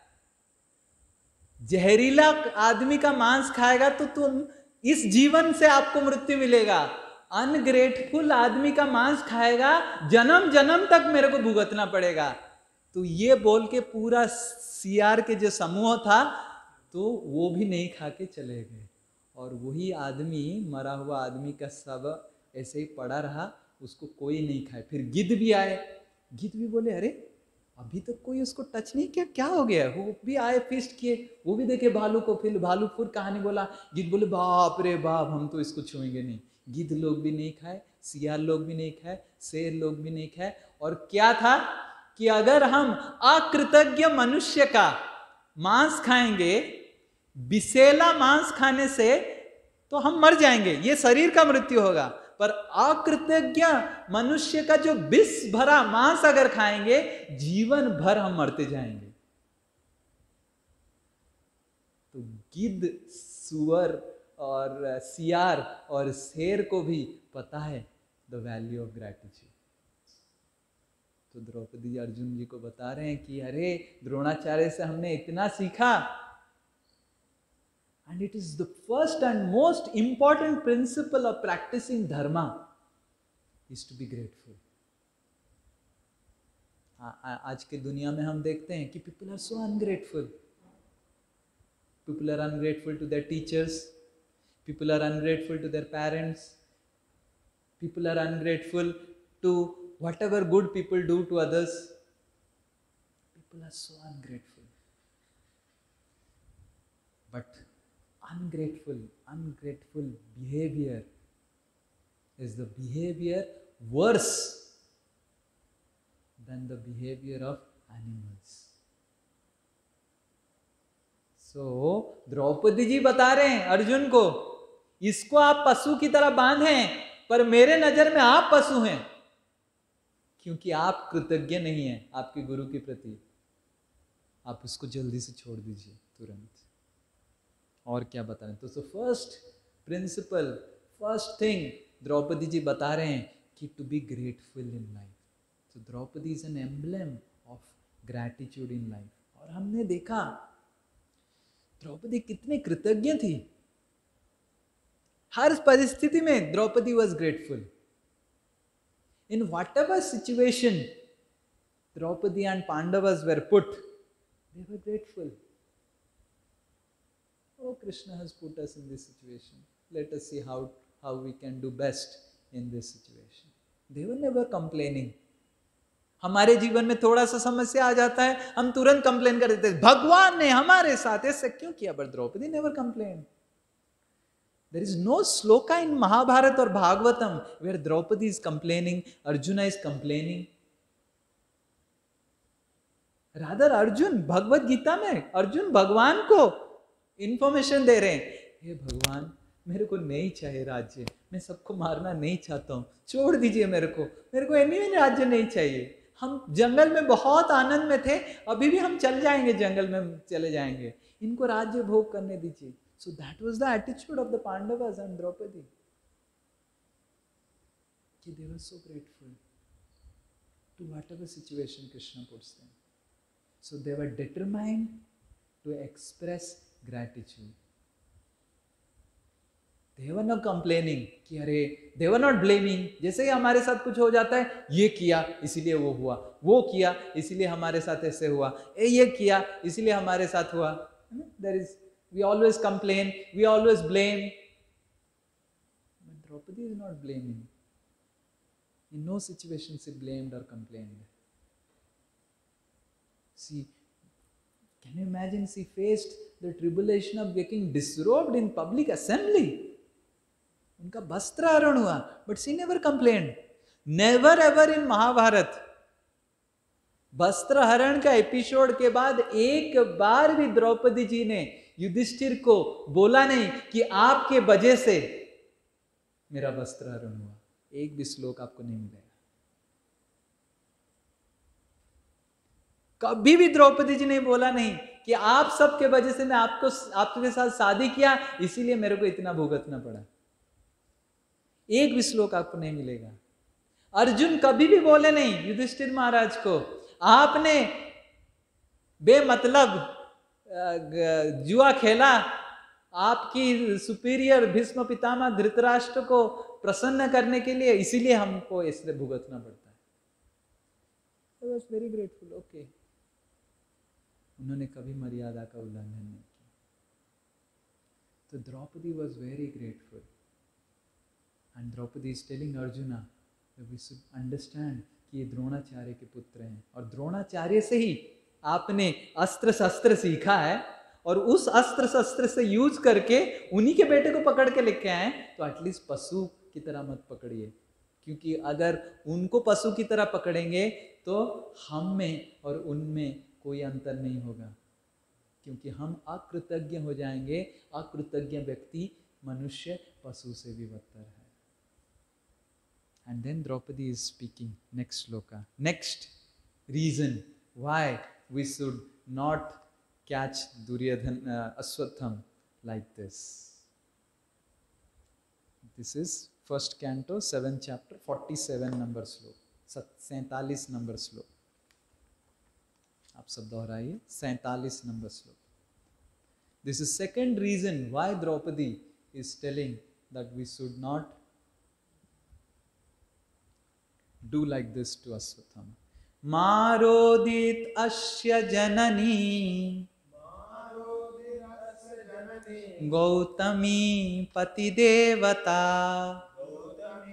जहरीला आदमी का मांस खाएगा तो तुम इस जीवन से आपको मृत्यु मिलेगा, अनग्रेटफुल आदमी का मांस खाएगा, जन्म जन्म तक मेरे को भुगतना पड़ेगा। तो ये बोल के पूरा सियार के जो समूह था, तो वो भी नहीं खा के चले गए, और वही आदमी, मरा हुआ आदमी का शव ऐसे ही पड़ा रहा, उसको कोई नहीं खाए। फिर गिद्ध भी आए, गिद्ध भी बोले, अरे अभी तक कोई उसको टच नहीं किया, क्या हो गया? वो भी आए, फिस्ट किए, वो भी देखे भालू को। फिर भालू फिर कहानी बोला, गिद्ध बोले, बाप रे बाप, हम तो इसको छुएंगे नहीं। गिद्ध लोग भी नहीं खाए, सियार लोग भी नहीं खाए, शेर लोग भी नहीं खाए। और क्या था कि अगर हम अकृतज्ञ मनुष्य का मांस खाएंगे, विषैला मांस खाने से तो हम मर जाएंगे, ये शरीर का मृत्यु होगा। पर अकृतज्ञ मनुष्य का जो विष भरा मांस अगर खाएंगे, जीवन भर हम मरते जाएंगे। तो गिद्ध, सुअर और सियार और शेर को भी पता है द वैल्यू ऑफ ग्रैटिट्यूड। तो द्रौपदी अर्जुन जी को बता रहे हैं कि अरे द्रोणाचार्य से हमने इतना सीखा, and it is the first and most important principle of practicing dharma is to be grateful. आज के दुनिया में हम देखते हैं कि people are so ungrateful. People are ungrateful to their teachers. People are ungrateful to their parents. People are ungrateful to whatever good people do to others. People are so ungrateful. But ungrateful behavior is the behavior worse than the behavior of animals. So, Draupadi ji बता रहे हैं अर्जुन को, इसको आप पशु की तरह बांधें, पर मेरे नजर में आप पशु हैं, क्योंकि आप कृतज्ञ नहीं हैं आपके गुरु के प्रति। आप उसको जल्दी से छोड़ दीजिए तुरंत। और क्या बता रहे हैं? तो first principle, first thing Draupadi ji बता रहे हैं कि to be grateful in life. तो Draupadi is an emblem of gratitude in life. और हमने देखा द्रौपदी कितनी कृतज्ञ थी। हर परिस्थिति में Draupadi was grateful. In whatever situation Draupadi and Pandavas were put, they were grateful. Oh, Krishna has put us in this situation. Let us see how we can do best in this situation. They were never complaining. हमारे जीवन में थोड़ा सा समस्या आ जाता है, हम तुरंत कंप्लेन कर देते हैं, भगवान ने हमारे साथ ऐसा क्यों किया? But Draupadi never complained. There is no sloka in Mahabharata or Bhagavatam where Draupadi is complaining, Arjuna is complaining. Rather Arjun, Bhagavad Gita में अर्जुन भगवान को इंफॉर्मेशन दे रहे हैं, हे भगवान मेरे को नहीं चाहिए राज्य, मैं सबको मारना नहीं चाहता हूँ, छोड़ दीजिए मेरे को एनीवे राज्य नहीं चाहिए। हम जंगल में बहुत आनंद में थे, अभी भी हम चल जाएंगे, जंगल में चले जाएंगे, इनको राज्य भोग करने दीजिए। So that was the attitude of the Pandavas and Draupadi, कि they were so grateful to whatever situation Krishna puts them. So they were determined to express gratitude. They were not complaining कि अरे, they were not blaming. जैसे ही हमारे साथ कुछ हो जाता है, ये किया इसीलिए वो हुआ, वो किया इसीलिए हमारे साथ ऐसे हुआ, ये किया इसीलिए हमारे साथ हुआ. There is, we always complain, we always blame. But Draupadi is not blaming. In no situation she blamed or complained. See, can you imagine she faced the tribulation of getting disrobed in public assembly? उनका वस्त्र हरण हुआ, but she never complained. Never ever in Mahabharat वस्त्र हरण का episode के बाद एक बार भी द्रौपदी जी ने युधिष्ठिर को बोला नहीं कि आपके वजह से मेरा वस्त्र हरण हुआ. एक भी श्लोक आपको नहीं मिलेगा. कभी भी द्रौपदी जी ने बोला नहीं कि आप सबके वजह से मैं आपके साथ शादी किया इसीलिए मेरे को इतना भुगतना पड़ा. एक भी श्लोक आपको नहीं मिलेगा. अर्जुन कभी भी बोले नहीं युधिष्ठिर महाराज को, आपने बेमतलब जुआ खेला, आपकी सुपीरियर भीष्म पितामह धृतराष्ट्र को प्रसन्न करने के लिए, इसीलिए हमको इसलिए भुगतना पड़ता है. I was very grateful. Okay. उन्होंने कभी मर्यादा का उल्लंघन नहीं किया. तो Draupadi was very grateful. And Draupadi is telling Arjuna that we should understand कि ये द्रोणाचार्य के पुत्र हैं और द्रोणाचार्य से ही आपने अस्त्र शस्त्र सीखा है और उस अस्त्र शस्त्र से यूज करके उन्हीं के बेटे को पकड़ के लेके आए, तो एटलीस्ट पशु की तरह मत पकड़िए, क्योंकि अगर उनको पशु की तरह पकड़ेंगे तो हम में और उनमें कोई अंतर नहीं होगा, क्योंकि हम अकृतज्ञ हो जाएंगे. अकृतज्ञ व्यक्ति मनुष्य पशु से भी बदतर है. And then Draupadi is speaking next shloka. Next reason why we should not catch Duryodhana Aswatham like this. This is first canto, 7th chapter, 47 number श्लोक, 47 number श्लोक. आप सब दोहराइए, 47 number श्लोक. This is second reason why Draupadi is telling that we should not do like this to Aswathama. Marodit asya janani Gautami pati devata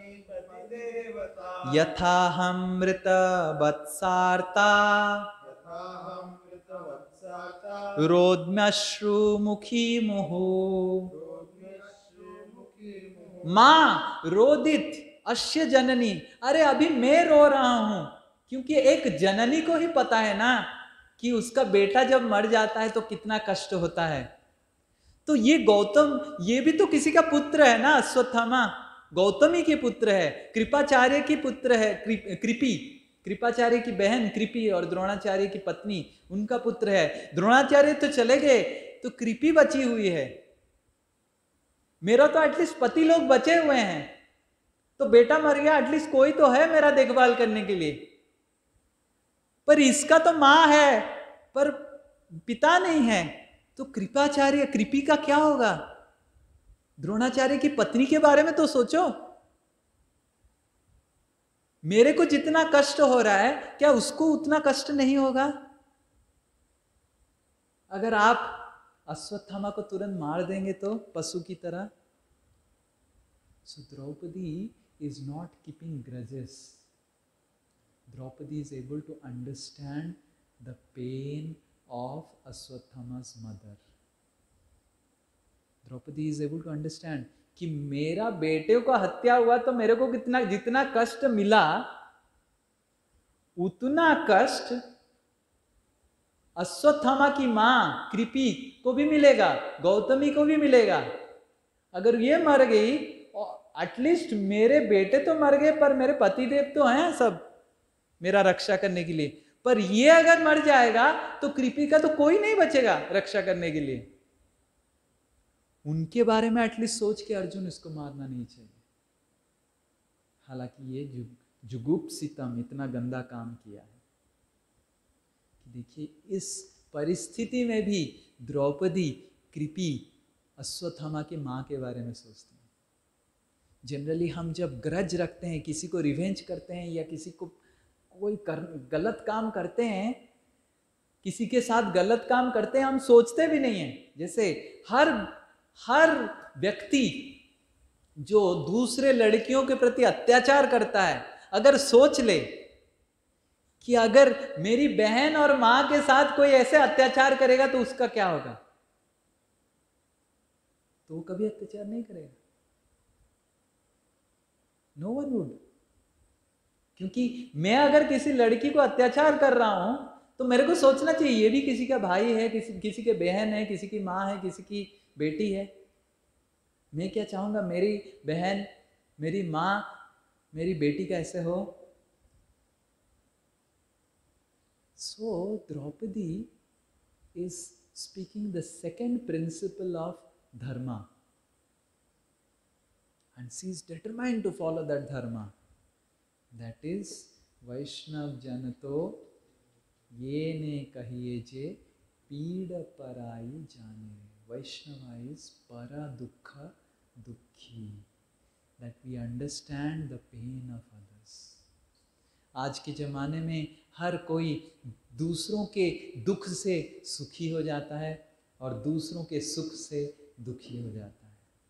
Yathaham mrita vatsarta राहं कृतवत्साता रोदम्यश्रुमुखी मुहु रोग्यश्रीमुखी मुहुः माँ रोदित अश्य जननी, अरे अभी मैं रो रहा हूं क्योंकि एक जननी को ही पता है ना कि उसका बेटा जब मर जाता है तो कितना कष्ट होता है। तो ये गौतम, ये भी तो किसी का पुत्र है ना, अश्वत्थामा गौतमी के पुत्र है, कृपाचार्य की पुत्र है, कृपी कृपाचार्य की बहन कृपी और द्रोणाचार्य की पत्नी उनका पुत्र है। द्रोणाचार्य तो चले गए तो कृपी बची हुई है। मेरा तो एटलीस्ट पति लोग बचे हुए हैं, तो बेटा मर गया, एटलीस्ट कोई तो है मेरा देखभाल करने के लिए। पर इसका तो मां है पर पिता नहीं है, तो कृपाचार्य कृपी का क्या होगा? द्रोणाचार्य की पत्नी के बारे में तो सोचो। मेरे को जितना कष्ट हो रहा है क्या उसको उतना कष्ट नहीं होगा? अगर आप अश्वत्थामा को तुरंत मार देंगे तो पशु की तरह। सो Draupadi is not keeping grudges. Draupadi is able to understand the pain of Ashwatthama's mother. Draupadi is able to understand कि मेरा बेटे को हत्या हुआ तो मेरे को कितना, जितना कष्ट मिला उतना कष्ट अश्वत्थामा की मां कृपी को भी मिलेगा, गौतमी को भी मिलेगा। अगर ये मर गई, एटलीस्ट मेरे बेटे तो मर गए पर मेरे पतिदेव तो हैं सब मेरा रक्षा करने के लिए, पर ये अगर मर जाएगा तो कृपी का तो कोई नहीं बचेगा रक्षा करने के लिए। उनके बारे में एटलीस्ट सोच के अर्जुन इसको मारना नहीं चाहिए। हालांकि ये जुगुप्सितम इतना गंदा काम किया है कि देखिए इस परिस्थिति में भी द्रौपदी कृपी अश्वत्थामा की मां के बारे में सोचती है। जनरली हम जब ग्रज रखते हैं, किसी को रिवेंज करते हैं या किसी को कोई गलत काम करते हैं, किसी के साथ गलत काम करते हैं, हम सोचते भी नहीं है। जैसे हर व्यक्ति जो दूसरे लड़कियों के प्रति अत्याचार करता है, अगर सोच ले कि अगर मेरी बहन और मां के साथ कोई ऐसे अत्याचार करेगा तो उसका क्या होगा, तो वो कभी अत्याचार नहीं करेगा। No one would. क्योंकि मैं अगर किसी लड़की को अत्याचार कर रहा हूं तो मेरे को सोचना चाहिए ये भी किसी का भाई है, किसी के बहन है, किसी की मां है, किसी की बेटी है। मैं क्या चाहूंगा मेरी बहन, मेरी मां, मेरी बेटी का ऐसे हो। So Draupadi is speaking the second principle of dharma and she is determined to follow that dharma. That is Vaishnav Janato yene kahiye je पीड़ पराई जाने. Vaishnava is para dukkha dukhi, that we understand the pain of others. आज के ज़माने में हर कोई दूसरों के दुख से सुखी हो जाता है और दूसरों के सुख से दुखी हो जाता है।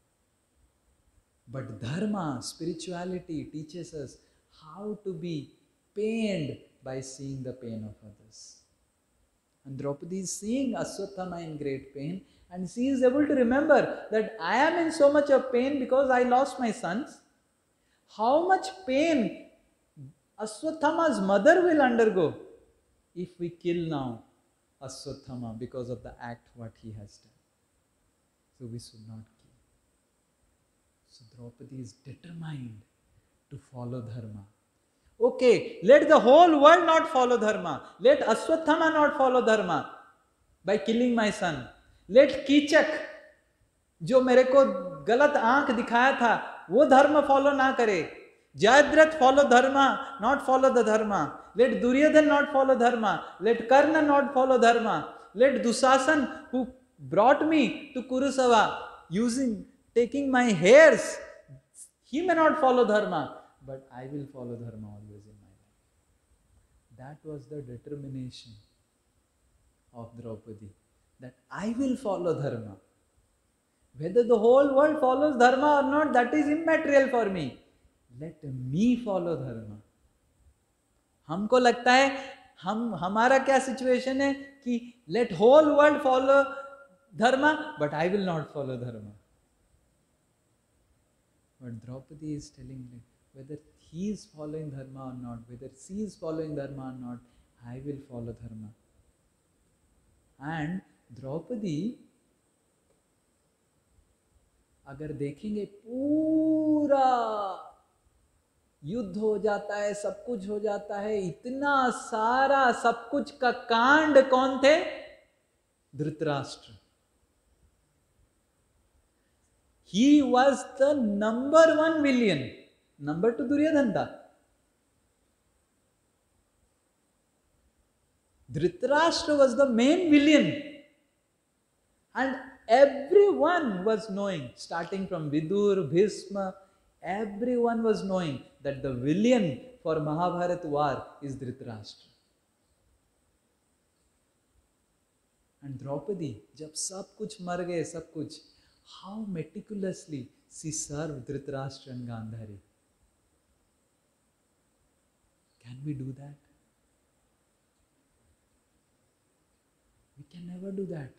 But dharma, spirituality teaches us how to be pained by seeing the pain of others. And Draupadi is seeing Ashwatthama in great pain, and she is able to remember that I am in so much of pain because I lost my sons. How much pain Ashwatthama's mother will undergo if we kill now Ashwatthama because of the act what he has done. So we should not kill. So Draupadi is determined to follow dharma. Okay, let the whole world not follow dharma. Let Ashwatthama not follow dharma by killing my son. Let Kichaka जो मेरे को गलत आंख दिखाया था वो धर्म follow ना करे. Jayadratha follow dharma, not follow the dharma. Let Duryodhan not follow dharma. Let Karna not follow dharma. Let Dusasan, who brought me to Kurusava taking my hairs, he may not follow dharma, but I will follow dharma always in my life. That was the determination of Draupadi, that I will follow dharma. Whether the whole world follows dharma or not, that is immaterial for me. Let me follow dharma. हमको लगता है हमारा क्या situation है कि let whole world follow dharma but I will not follow dharma. But Draupadi is telling whether he is following dharma or not, whether she is following dharma or not, I will follow dharma. And Draupadi, अगर देखेंगे पूरा युद्ध हो जाता है, सब कुछ हो जाता है, इतना सारा सब कुछ का कांड कौन थे? Dhritarashtra. He was the number 1 villain. Number 2 Duryodhan था. Dhritarashtra was the main villain. And everyone was knowing, starting from Vidur, Bhisma, everyone was knowing that the villain for Mahabharata war is Dhritarashtra. And Draupadi, जब सब कुछ मर गए, सब कुछ, how meticulously she served Dhritarashtra and Gandhari. Can we do that? We can never do that.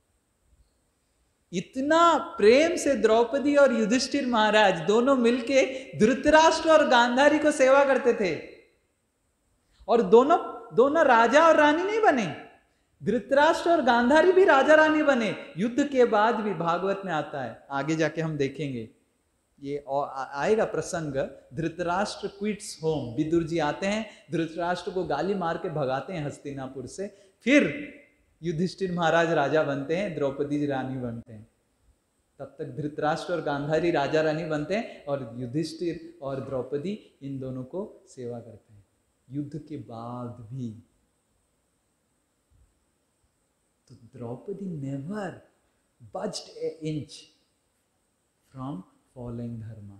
इतना प्रेम से द्रौपदी और युधिष्ठिर महाराज दोनों मिलके धृतराष्ट्र और गांधारी को सेवा करते थे. और दोनों राजा और रानी नहीं बने. धृतराष्ट्र और गांधारी भी राजा रानी बने. युद्ध के बाद भी भागवत में आता है, आगे जाके हम देखेंगे, ये आएगा प्रसंग. Dhritarashtra quits home. विदुर जी आते हैं, धृतराष्ट्र को गाली मार के भगाते हैं हस्तिनापुर से. फिर युधिष्ठिर महाराज राजा बनते हैं, द्रौपदी जी रानी बनते हैं. तब तक धृतराष्ट्र और गांधारी राजा रानी बनते हैं और युधिष्ठिर और द्रौपदी इन दोनों को सेवा करते हैं. युद्ध के बाद भी तो Draupadi never budged an inch from following dharma.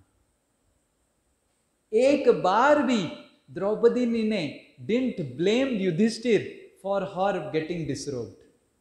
एक बार भी द्रौपदी ने didn't blame Yudhishthir for her getting disrobed.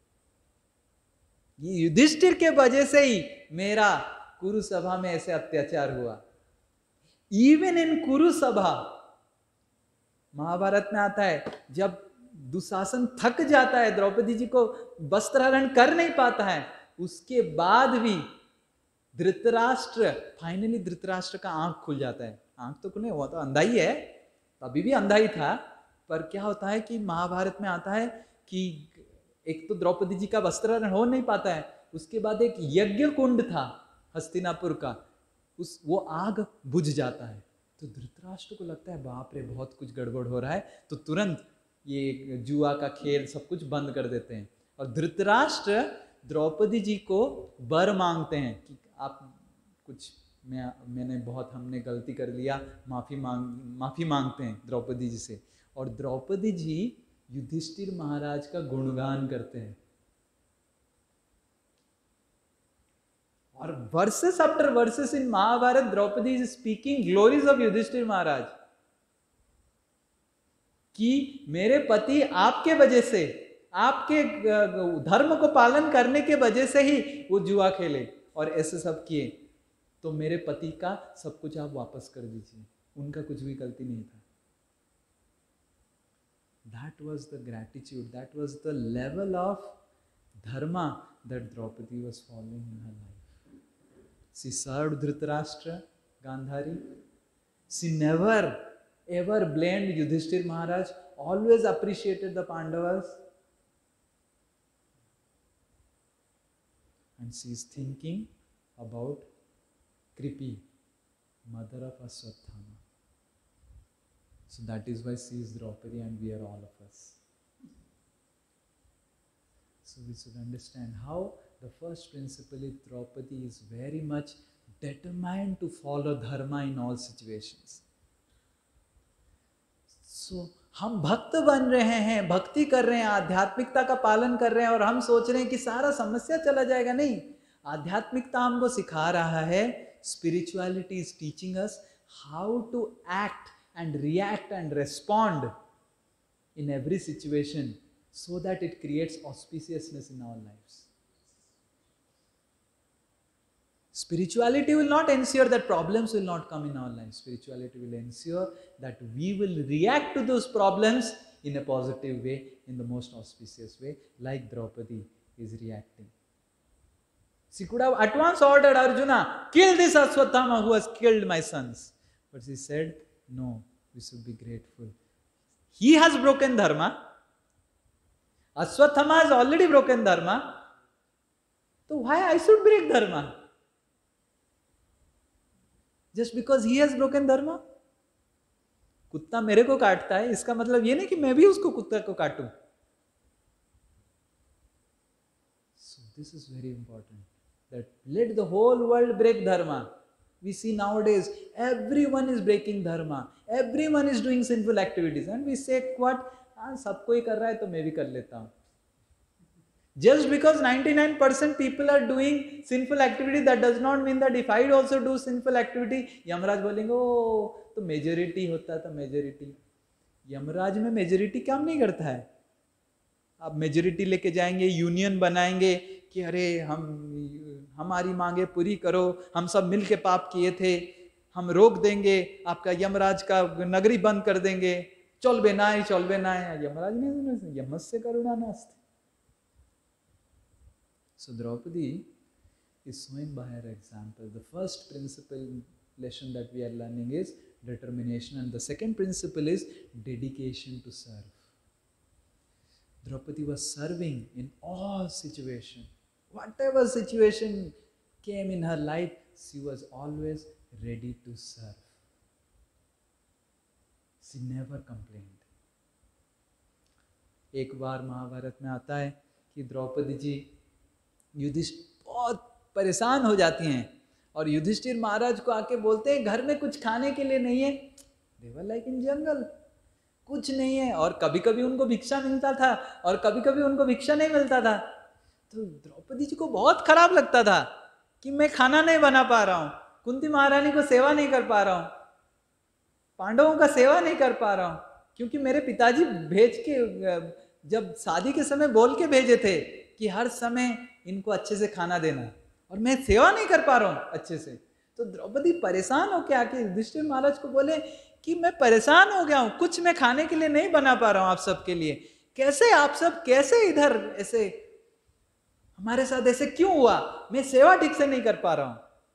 ये युधिष्ठिर के वजह से ही मेरा कुरु सभा में ऐसे अत्याचार हुआ. Even in कुरु सभा, महाभारत में आता है, जब दुशासन थक जाता है, द्रौपदी जी को वस्त्रहरण कर नहीं पाता है, उसके बाद भी धृतराष्ट्र, फाइनली धृतराष्ट्र का आंख खुल जाता है. आंख तो खुले, हुआ तो अंधा ही है, अभी भी अंधा ही था. पर क्या होता है कि महाभारत में आता है कि एक तो द्रौपदी जी का वस्त्रहरण हो नहीं पाता है, उसके बाद एक यज्ञ कुंड था हस्तिनापुर का, वो आग बुझ जाता है. तो धृतराष्ट्र को लगता है बाप रे बहुत कुछ गड़बड़ हो रहा है, तो तुरंत ये जुआ का खेल सब कुछ बंद कर देते हैं. और धृतराष्ट्र द्रौपदी जी को वर मांगते हैं कि आप कुछ, हमने गलती कर लिया, माफी मांगते हैं द्रौपदी जी से. और द्रौपदी जी युधिष्ठिर महाराज का गुणगान करते हैं. और verses after verses in Mahabharata Draupadi is speaking glories of Yudhishthira Maharaj कि मेरे पति आपके वजह से, आपके धर्म को पालन करने के वजह से ही वो जुआ खेले और ऐसे सब किए, तो मेरे पति का सब कुछ आप वापस कर दीजिए, उनका कुछ भी गलती नहीं था. That was the gratitude, that was the level of dharma that Draupadi was following in her life. She served Dhritarashtra, Gandhari. She never ever blamed Yudhishthir Maharaj, always appreciated the Pandavas. And she is thinking about Kripi, mother of Ashwatthama. So that is why she is Draupadi and we are all of us. So we should understand how the first principle is Draupadi is very much determined to follow dharma in all situations. So हम भक्त बन रहे हैं, भक्ति कर रहे हैं, आध्यात्मिकता का पालन कर रहे हैं और हम सोच रहे हैं कि सारा समस्या चला जाएगा. नहीं, आध्यात्मिकता हमको सिखा रहा है. Spirituality is teaching us how to act and react and respond in every situation so that it creates auspiciousness in our lives. Spirituality will not ensure that problems will not come in our lives. Spirituality will ensure that we will react to those problems in a positive way, in the most auspicious way, like Draupadi is reacting. She could have at once ordered Arjuna, kill this Ashwatthama who has killed my sons. But she said, no, we should be grateful. He has broken dharma. Ashwatthama has already broken dharma. So why I should break dharma? Just because he has broken dharma? कुत्ता मेरे को काटता है, इसका मतलब ये नहीं कि मैं भी उसको कुत्ता को काटूं. So this is very important. That let the whole world break dharma. We see nowadays everyone is breaking dharma, everyone is doing sinful activities, and we say what? सब कोई कर रहा है तो मैं भी कर लेता हूँ. Just because 99% people are doing sinful activity, that does not mean that if I also do sinful activity, Yamraj बोलेंगे ओ तो मेजोरिटी होता था मेजोरिटी. यमराज में मेजोरिटी काम नहीं करता है. आप मेजोरिटी लेके जाएंगे, यूनियन बनाएंगे कि अरे हमारी मांगे पूरी करो, हम सब मिल के पाप किए थे, हम रोक देंगे, आपका यमराज का नगरी बंद कर देंगे, चलबे ना है. यमराज ने यमस्य करुणा नास्ति. So Draupadi is showing by her example. The first principle lesson that we are learning is determination, and the second principle is dedication to serve. Draupadi was serving in all situations. Whatever situation came in her life, she was always ready to serve. She never complained. एक बार महाभारत में आता है कि द्रौपदी जी युधिष्ठिर बहुत परेशान हो जाती हैं और युधिष्ठिर महाराज को आके बोलते हैं घर में कुछ खाने के लिए नहीं है. They were like in jungle. कुछ नहीं है. और कभी कभी उनको भिक्षा मिलता था और कभी कभी उनको भिक्षा नहीं मिलता था. तो द्रौपदी जी को बहुत खराब लगता था कि मैं खाना नहीं बना पा रहा हूँ, कुंती महारानी को सेवा नहीं कर पा रहा हूँ, पांडवों का सेवा नहीं कर पा रहा हूँ, क्योंकि मेरे पिताजी भेज के जब शादी के समय बोल के भेजे थे कि हर समय इनको अच्छे से खाना देना, और मैं सेवा नहीं कर पा रहा हूँ अच्छे से. तो द्रौपदी परेशान होकर आके युधिष्ठिर महाराज को बोले कि मैं परेशान हो गया हूँ, कुछ मैं खाने के लिए नहीं बना पा रहा हूँ आप सबके लिए. कैसे आप सब कैसे इधर ऐसे हमारे साथ ऐसे क्यों हुआ, मैं सेवा ठीक से नहीं कर पा रहा हूँ.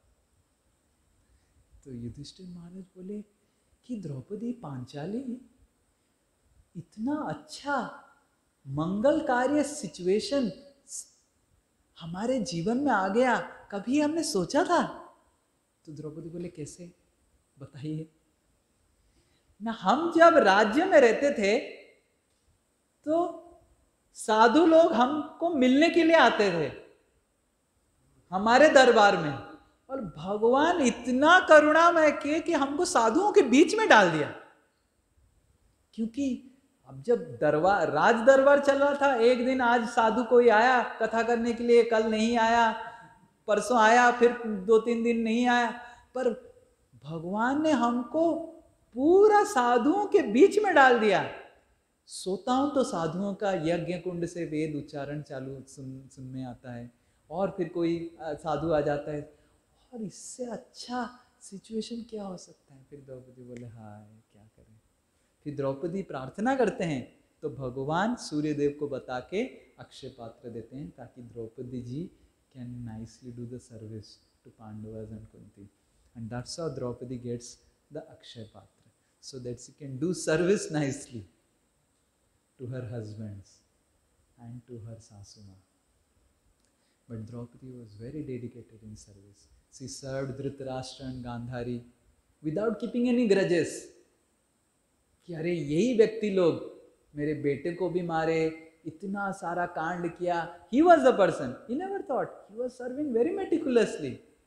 तो युधिष्ठिर महाराज बोले कि द्रौपदी पांचाली इतना अच्छा मंगल कार्य सिचुएशन हमारे जीवन में आ गया, कभी हमने सोचा था? तो द्रौपदी बोले कैसे, बताइए ना. हम जब राज्य में रहते थे तो साधु लोग हमको मिलने के लिए आते थे हमारे दरबार में, और भगवान इतना करुणामय किए कि हमको साधुओं के बीच में डाल दिया. क्योंकि अब जब राज दरबार चल रहा था, एक दिन आज साधु कोई आया कथा करने के लिए, कल नहीं आया, परसों आया, फिर 2-3 दिन नहीं आया, पर भगवान ने हमको पूरा साधुओं के बीच में डाल दिया. सोता हूं तो साधुओं का यज्ञ कुंड से वेद उच्चारण चालू सुनने आता है, और फिर कोई साधु आ जाता है, और इससे अच्छा सिचुएशन क्या हो सकता है. फिर द्रौपदी बोले हाय क्या करें. फिर द्रौपदी प्रार्थना करते हैं तो भगवान सूर्यदेव को बता के अक्षय पात्र देते हैं ताकि Draupadi ji can nicely do the service to Pandavas and Kunti. And that's how Draupadi gets the Akshaya Patra, so that she can do service nicely to her husbands and to her Sasuma. But Draupadi was very dedicated in service. She served Dhritarashtra and Gandhari without keeping any grudges. कि अरे यही व्यक्ति लोग मेरे बेटे को भी मारे, इतना सारा कांड किया. He was the person. He never thought. He was serving very meticulously.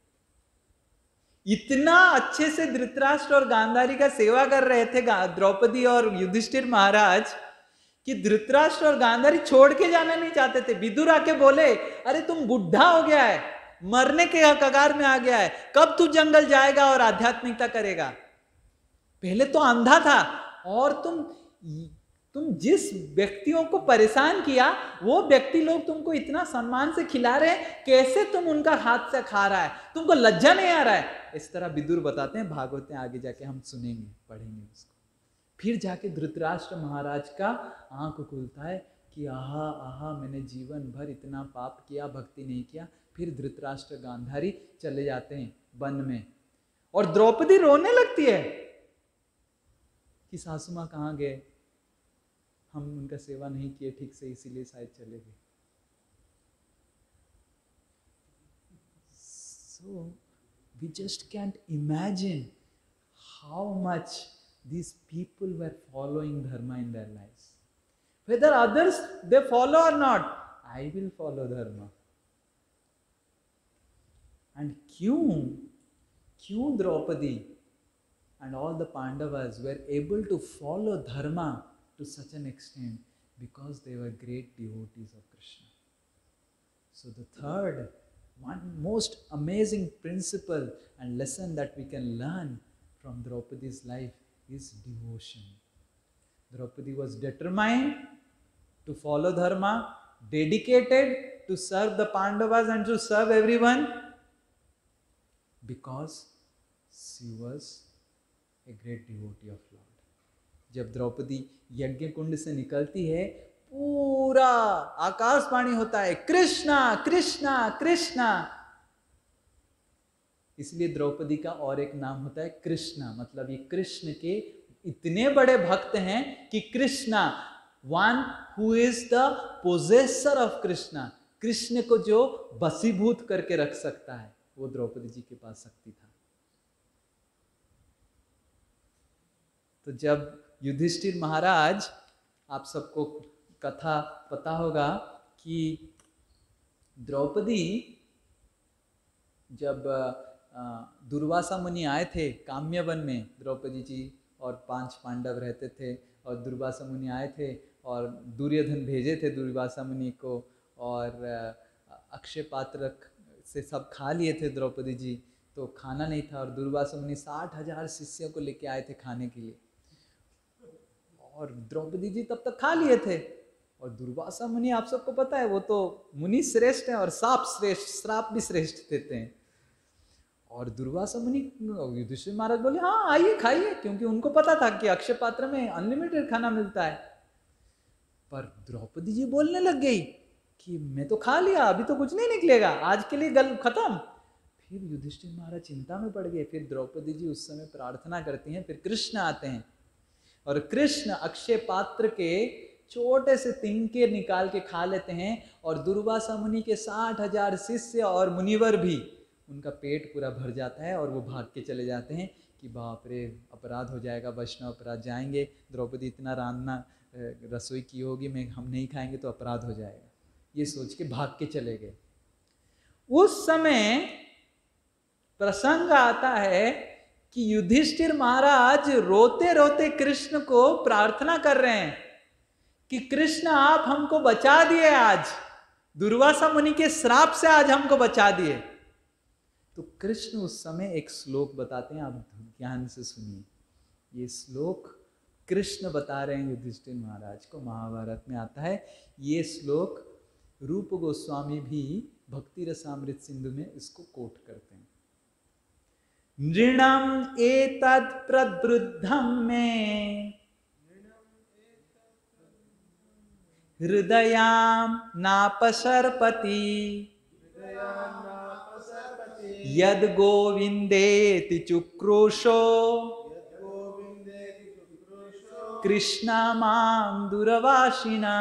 इतना अच्छे से धृतराष्ट्र और गांधारी का सेवा कर रहे थे द्रौपदी और युधिष्ठिर महाराज कि धृतराष्ट्र और गांधारी छोड़ के जाना नहीं चाहते थे. विदुर आके बोले अरे तुम बुढ़ा हो गया है, मरने के कगार में आ गया है, कब तू जंगल जाएगा और आध्यात्मिकता करेगा. पहले तो अंधा था, और तुम जिस व्यक्तियों को परेशान किया वो व्यक्ति लोग तुमको इतना सम्मान से खिला रहे हैं, कैसे तुम उनका हाथ से खा रहा है, तुमको लज्जा नहीं आ रहा है. इस तरह विदुर बताते हैं, भागवत में आगे जाके हम सुनेंगे, पढ़ेंगे उसको. फिर जाके धृतराष्ट्र महाराज का आंख खुलता है कि आहा आहा, मैंने जीवन भर इतना पाप किया, भक्ति नहीं किया। फिर धृतराष्ट्र गांधारी चले जाते हैं वन में, और द्रौपदी रोने लगती है कि सासू माँ कहाँ गए, हम उनका सेवा नहीं किए ठीक से, इसीलिए शायद चले गए। So we just can't imagine how much these people were following dharma in their lives. Whether others they follow or not, I will follow dharma. And क्यों Draupadi and all the Pandavas were able to follow dharma to such an extent? Because they were great devotees of Krishna. So the third, one most amazing principle and lesson that we can learn from Draupadi's life is devotion. Draupadi was determined to follow dharma, dedicated to serve the Pandavas and to serve everyone, because she was a great devotee of Lord. जब द्रौपदी यज्ञ कुंड से निकलती है, पूरा आकाशवाणी होता है कृष्णा कृष्णा कृष्णा। इसलिए द्रौपदी का और एक नाम होता है कृष्णा, मतलब ये कृष्ण के इतने बड़े भक्त हैं कि Krishna, one who is the possessor of Krishna, Krishna को जो वशीभूत करके रख सकता है, वो द्रौपदी जी के पास शक्ति था। तो जब युधिष्ठिर महाराज, आप सबको कथा पता होगा कि द्रौपदी जब दुर्वासा मुनि आए थे काम्यवन में, द्रौपदी जी और 5 पांडव रहते थे, और दुर्वासा मुनि आए थे और दुर्योधन भेजे थे दुर्वासा मुनि को, और अक्षय पात्र से सब खा लिए थे द्रौपदी जी, तो खाना नहीं था, और दुर्वासा मुनि 60,000 शिष्यों को लेके आए थे खाने के लिए, और द्रौपदी जी तब तक खा लिए थे। और दुर्वासा मुनि, आप सबको पता है, वो तो मुनि श्रेष्ठ हैं और साप श्रेष्ठ, श्राप भी श्रेष्ठ देते हैं। और दुर्वासा मुनि, युधिष्ठिर महाराज बोले हाँ आइए खाइए, क्योंकि उनको पता था कि अक्षय पात्र में अनलिमिटेड खाना मिलता है। पर द्रौपदी जी बोलने लग गई कि मैं तो खा लिया, अभी तो कुछ नहीं निकलेगा, आज के लिए गल खत्म। फिर युधिष्ठिर महाराज चिंता में पड़ गए। फिर द्रौपदी जी उस समय प्रार्थना करती हैं, फिर कृष्ण आते हैं, और कृष्ण अक्षय पात्र के छोटे से तिनके निकाल के खा लेते हैं, और दुर्वासा मुनि के 60,000 शिष्य और मुनिवर भी, उनका पेट पूरा भर जाता है, और वो भाग के चले जाते हैं कि बाप रे अपराध हो जाएगा, वैष्णव अपराध जाएंगे, द्रौपदी इतना रांधना रसोई की होगी, हम नहीं खाएंगे तो अपराध हो जाएगा, ये सोच के भाग के चले गए। उस समय प्रसंग आता है कि युधिष्ठिर महाराज रोते रोते कृष्ण को प्रार्थना कर रहे हैं कि कृष्ण आप हमको बचा दिए, आज दुर्वासा मुनि के श्राप से आज हमको बचा दिए। तो कृष्ण उस समय एक श्लोक बताते हैं, आप ध्यान से सुनिए। ये श्लोक कृष्ण बता रहे हैं युधिष्ठिर महाराज को, महाभारत में आता है। ये श्लोक रूप गोस्वामी भी भक्ति रसामृत सिंधु में इसको कोट करते हैं। नृणम एतद् प्रवृद्धं मे हृदयाम नापसर्पति यद गोविंदेति चुक्रोशो कृष्णा मां दुर्वासिना।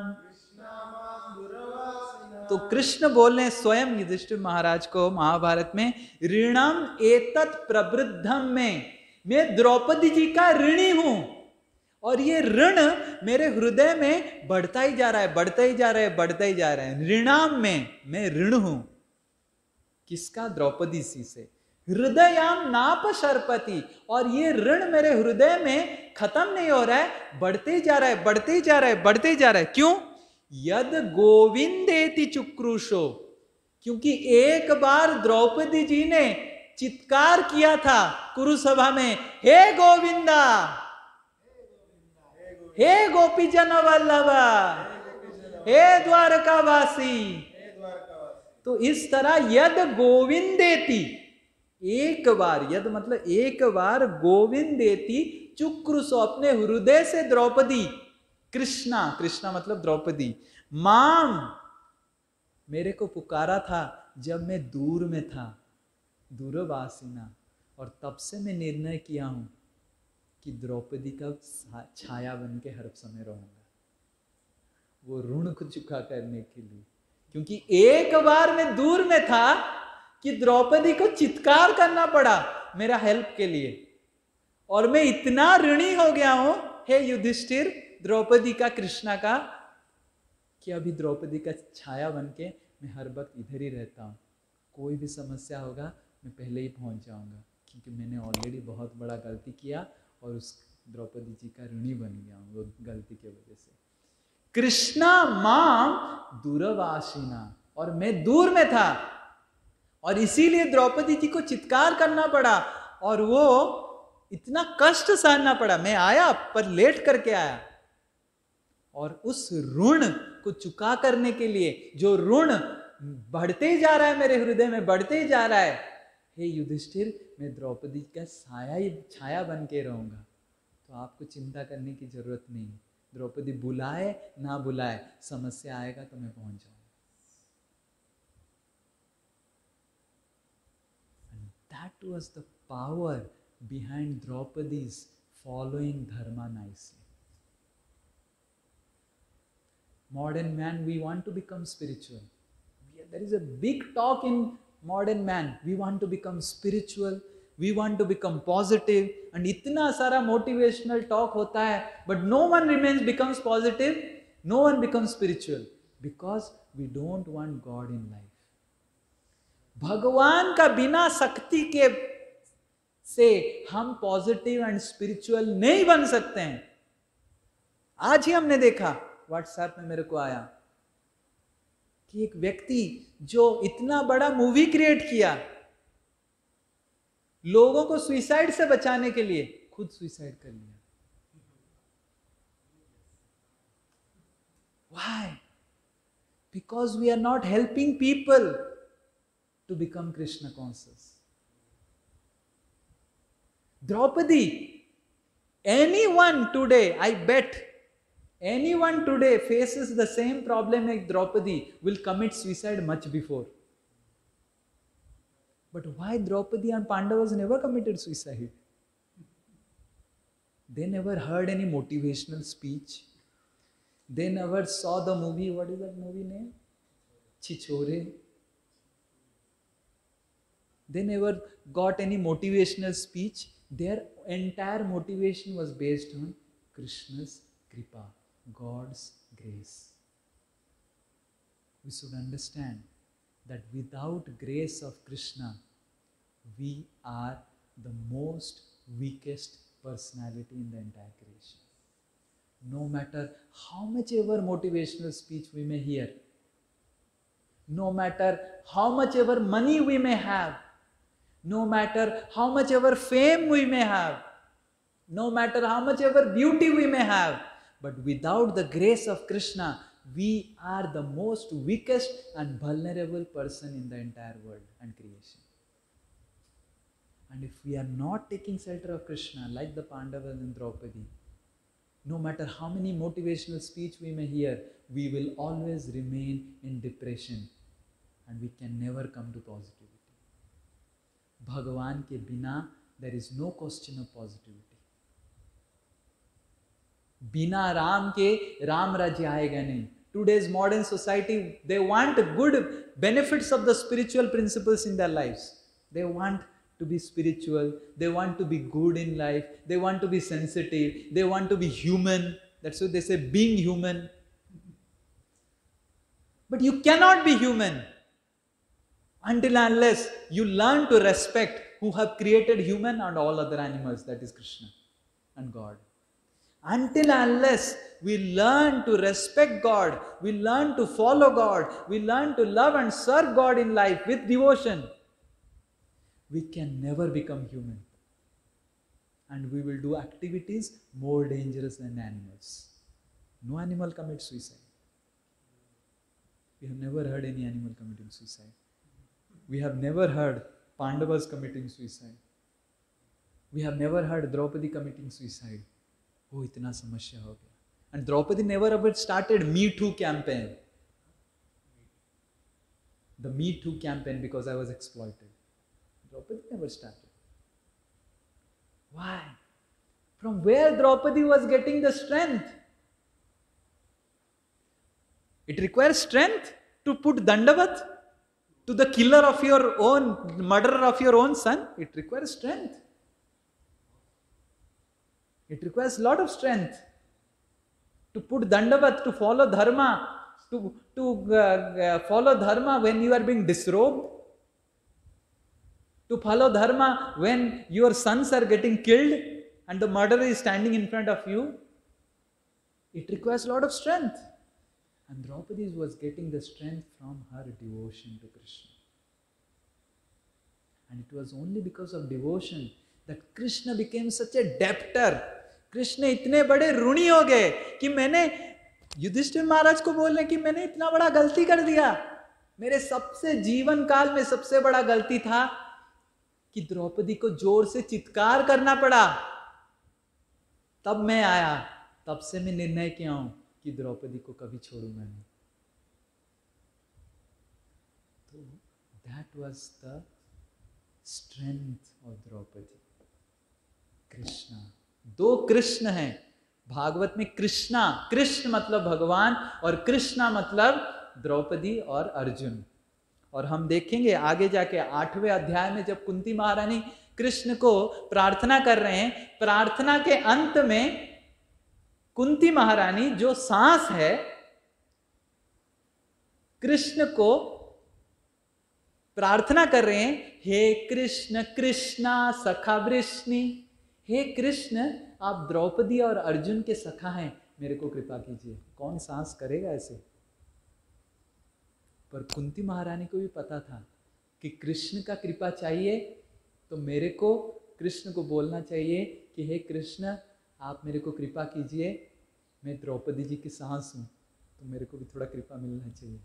तो कृष्ण बोले स्वयं युधिष्ठिर महाराज को महाभारत में, ऋणम एतत् प्रवृद्धम में, मैं द्रौपदी जी का ऋणी हूं, और ये ऋण मेरे हृदय में बढ़ता ही जा रहा है, बढ़ता ही जा रहा है, बढ़ता ही जा रहा है। ऋणाम में मैं ऋण हूं, किसका? द्रौपदी जी से। हृदयाम नापसर्पति, और ये ऋण मेरे हृदय में खत्म नहीं हो रहा है, बढ़ते ही जा रहा है, बढ़ते ही जा रहा है, बढ़ते ही जा रहा है। क्यों? यद गोविंदेति चुक्रुशो, क्योंकि एक बार द्रौपदी जी ने चित्कार किया था कुरुसभा में, हे गोविंदा, हे गोपी जन वल्लभा, हे द्वारकावासी। तो इस तरह यद गोविंदेति, एक बार, यद मतलब एक बार, गोविंदेति चुक्रुसो, अपने हृदय से द्रौपदी, कृष्णा, कृष्णा मतलब द्रौपदी, माम, मेरे को पुकारा था जब मैं दूर में था, दूरवासिना, और तब से मैं निर्णय किया हूं कि द्रौपदी का छाया बन के हर समय रहूंगा, वो ऋण को चुका करने के लिए। क्योंकि एक बार मैं दूर में था कि द्रौपदी को चित्कार करना पड़ा मेरा हेल्प के लिए, और मैं इतना ऋणी हो गया हूं हे युधिष्ठिर, द्रौपदी का, कृष्णा का, कि अभी द्रौपदी का छाया बन के मैं हर वक्त इधर ही रहता हूं। कोई भी समस्या होगा मैं पहले ही पहुंच जाऊंगा, क्योंकि मैंने ऑलरेडी बहुत बड़ा गलती किया और उस द्रौपदी जी का ऋणी बन गया हूं वो गलती की वजह से। कृष्णा माम दूरवासिना, और मैं दूर में था और इसीलिए द्रौपदी जी को चित्कार करना पड़ा और वो इतना कष्ट सहना पड़ा। मैं आया पर लेट करके आया, और उस ऋण को चुका करने के लिए, जो ऋण बढ़ते ही जा रहा है मेरे हृदय में, बढ़ते ही जा रहा है, हे युधिष्ठिर, मैं द्रौपदी का छाया बन के रहूंगा, तो आपको चिंता करने की जरूरत नहीं। द्रौपदी बुलाए ना बुलाए, समस्या आएगा तो मैं पहुंच जाऊंगा। And that was the power behind Draupadi's following dharma nicely. Modern man, we want to become spiritual. There is a big talk in modern man. We want to become spiritual. We want to become positive. And इतना सारा motivational talk होता है, but no one becomes positive. No one becomes spiritual because we don't want God in life. भगवान का बिना शक्ति के से हम पॉजिटिव एंड स्पिरिचुअल नहीं बन सकते हैं। आज ही हमने देखा, व्हाट्सएप में मेरे को आया कि एक व्यक्ति जो इतना बड़ा मूवी क्रिएट किया लोगों को सुसाइड से बचाने के लिए, खुद सुसाइड कर लिया। Why? Because we are not helping people to become Krishna conscious. Draupadi, anyone today, I bet, anyone today faces the same problem like Draupadi will commit suicide much before. But why Draupadi and Pandavas never committed suicide? They never heard any motivational speech. They never saw the movie, what is that movie name? Chichore. They never got any motivational speech. Their entire motivation was based on Krishna's kripa, God's grace. We should understand that without grace of Krishna, we are the most weakest personality in the entire creation. No matter how much ever motivational speech we may hear, no matter how much ever money we may have, no matter how much ever fame we may have, no matter how much ever beauty we may have, but without the grace of Krishna, we are the most weakest and vulnerable person in the entire world and creation. And if we are not taking shelter of Krishna, like the Pandavas and Draupadi, no matter how many motivational speech we may hear, we will always remain in depression and we can never come to positivity. Bhagavan ke bina, there is no question of positivity. Bina Ram ke Ram Rajya aayega nahi. Today's modern society, they want good benefits of the spiritual principles in their lives. They want to be spiritual, they want to be good in life, they want to be sensitive, they want to be human. That's why they say being human. But you cannot be human until and unless you learn to respect who have created human and all other animals, that is Krishna and God. Until and unless we learn to respect God, we learn to follow God, we learn to love and serve God in life with devotion, we can never become human. And we will do activities more dangerous than animals. No animal commits suicide. We have never heard any animal committing suicide. We have never heard Pandavas committing suicide. We have never heard Draupadi committing suicide. Oh, इतना समस्या हो गया. And Draupadi never ever started Me Too campaign. The Me Too campaign because I was exploited. Draupadi never started. Why? From where Draupadi was getting the strength? It requires strength to put Dandavat to the killer of your own, murderer of your own son. It requires strength. It requires a lot of strength to put Dandavat, to follow Dharma, to follow Dharma when you are being disrobed, to follow Dharma when your sons are getting killed and the murderer is standing in front of you. It requires a lot of strength. And Draupadi was getting the strength from her devotion to Krishna. And it was only because of devotion that Krishna became such a debtor. Krishna इतने बड़े ऋणी हो गए कि मैंने युधिष्ठिर महाराज को बोलने कि मैंने इतना बड़ा गलती कर दिया. मेरे सबसे जीवन काल में सबसे बड़ा गलती था कि द्रौपदी को जोर से चित्कार करना पड़ा. तब मैं आया, तब से मैं निर्णय किया हूं कि द्रौपदी को कभी छोड़ूंगा नहीं. तो that was the strength of Draupadi. Krishna, दो कृष्ण हैं भागवत में. कृष्णा, कृष्ण मतलब भगवान और कृष्णा मतलब द्रौपदी और अर्जुन. और हम देखेंगे आगे जाके 8वें अध्याय में जब कुंती महारानी कृष्ण को प्रार्थना कर रहे हैं, प्रार्थना के अंत में कुंती महारानी जो सांस है कृष्ण को प्रार्थना कर रहे हैं, हे कृष्ण कृष्णा सखा वृष्णि. हे कृष्ण, आप द्रौपदी और अर्जुन के सखा हैं, मेरे को कृपा कीजिए. कौन सांस करेगा ऐसे? पर कुंती महारानी को भी पता था कि कृष्ण का कृपा चाहिए तो मेरे को कृष्ण को बोलना चाहिए कि हे कृष्ण, आप मेरे को कृपा कीजिए, मैं द्रौपदी जी की सांस हूं, तो मेरे को भी थोड़ा कृपा मिलना चाहिए.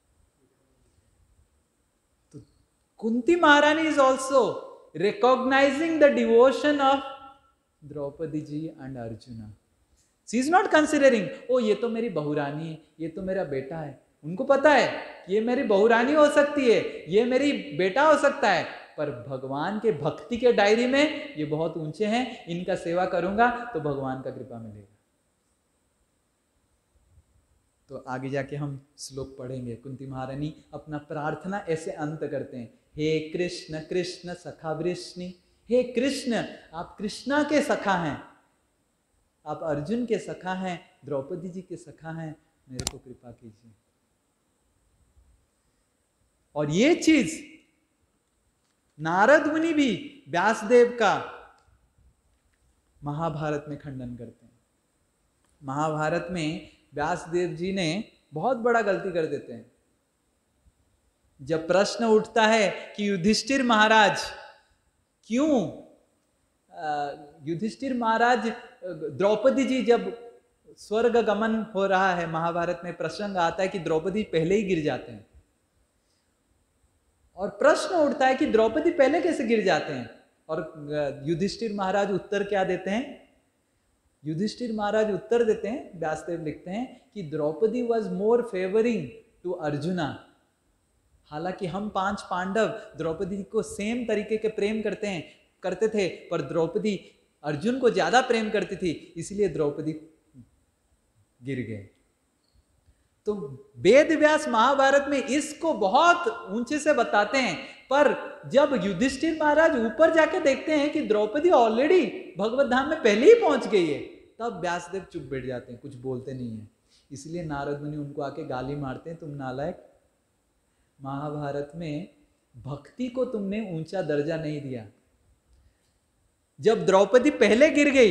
तो Kunti Maharani is also recognizing the devotion of Draupadi ji and Arjuna. She is not considering, ओ ये तो मेरी बहुरानी है, ये तो मेरा बेटा है. उनको पता है ये मेरी बहुरानी हो सकती है, ये मेरी बेटा हो सकता है, पर भगवान के भक्ति के डायरी में ये बहुत ऊंचे हैं, इनका सेवा करूंगा तो भगवान का कृपा मिलेगा. तो आगे जाके हम श्लोक पढ़ेंगे. कुंती महारानी अपना प्रार्थना ऐसे अंत करते हैं, हे कृष्ण कृष्ण सखा वृष्णि. हे कृष्ण, आप कृष्णा के सखा हैं, आप अर्जुन के सखा हैं, द्रौपदी जी के सखा हैं, मेरे को कृपा कीजिए. और ये चीज नारद मुनि भी व्यासदेव का महाभारत में खंडन करते हैं. महाभारत में व्यासदेव जी ने बहुत बड़ा गलती कर देते हैं. जब प्रश्न उठता है कि युधिष्ठिर महाराज क्यों, युधिष्ठिर महाराज, द्रौपदी जी जब स्वर्ग गमन हो रहा है, महाभारत में प्रसंग आता है कि द्रौपदी पहले ही गिर जाते हैं. और प्रश्न उठता है कि द्रौपदी पहले कैसे गिर जाते हैं. और युधिष्ठिर महाराज उत्तर क्या देते हैं? युधिष्ठिर महाराज उत्तर देते हैं, व्यासदेव लिखते हैं कि Draupadi was more favouring to Arjuna. हालांकि हम 5 पांडव द्रौपदी को सेम तरीके के प्रेम करते थे, पर द्रौपदी अर्जुन को ज्यादा प्रेम करती थी, इसलिए द्रौपदी गिर गए. तो वेद व्यास महाभारत में इसको बहुत ऊंचे से बताते हैं, पर जब युधिष्ठिर महाराज ऊपर जाके देखते हैं कि द्रौपदी ऑलरेडी भगवत धाम में पहले ही पहुंच गई है, तब व्यासदेव चुप बैठ जाते हैं, कुछ बोलते नहीं है. इसलिए नारद मुनि उनको आके गाली मारते हैं, तुम नालायक, महाभारत में भक्ति को तुमने ऊंचा दर्जा नहीं दिया. जब द्रौपदी पहले गिर गई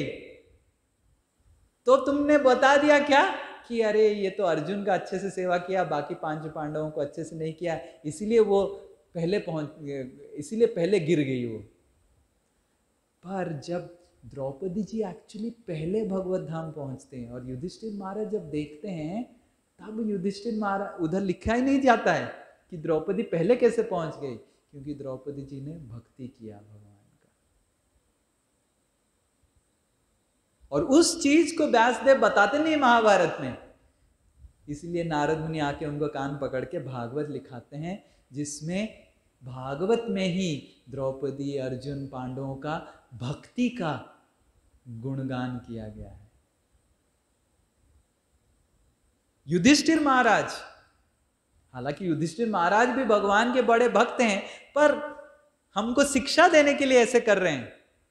तो तुमने बता दिया क्या कि अरे ये तो अर्जुन का अच्छे से सेवा किया, बाकी 5 पांडवों को अच्छे से नहीं किया, इसीलिए वो पहले गिर गई वो. पर जब द्रौपदी जी एक्चुअली पहले भगवत धाम पहुंचते हैं और युधिष्ठिर महाराज जब देखते हैं, तब युधिष्ठिर महाराज, उधर लिखा ही नहीं जाता है कि द्रौपदी पहले कैसे पहुंच गई, क्योंकि द्रौपदी जी ने भक्ति किया भगवान का। और उस चीज को व्यासदेव बताते नहीं महाभारत में, इसलिए नारद मुनि आके उनको कान पकड़ के भागवत लिखाते हैं, जिसमें भागवत में ही द्रौपदी, अर्जुन, पांडवों का भक्ति का गुणगान किया गया है। युधिष्ठिर महाराज, हालांकि युधिष्ठिर महाराज भी भगवान के बड़े भक्त हैं, पर हमको शिक्षा देने के लिए ऐसे कर रहे हैं।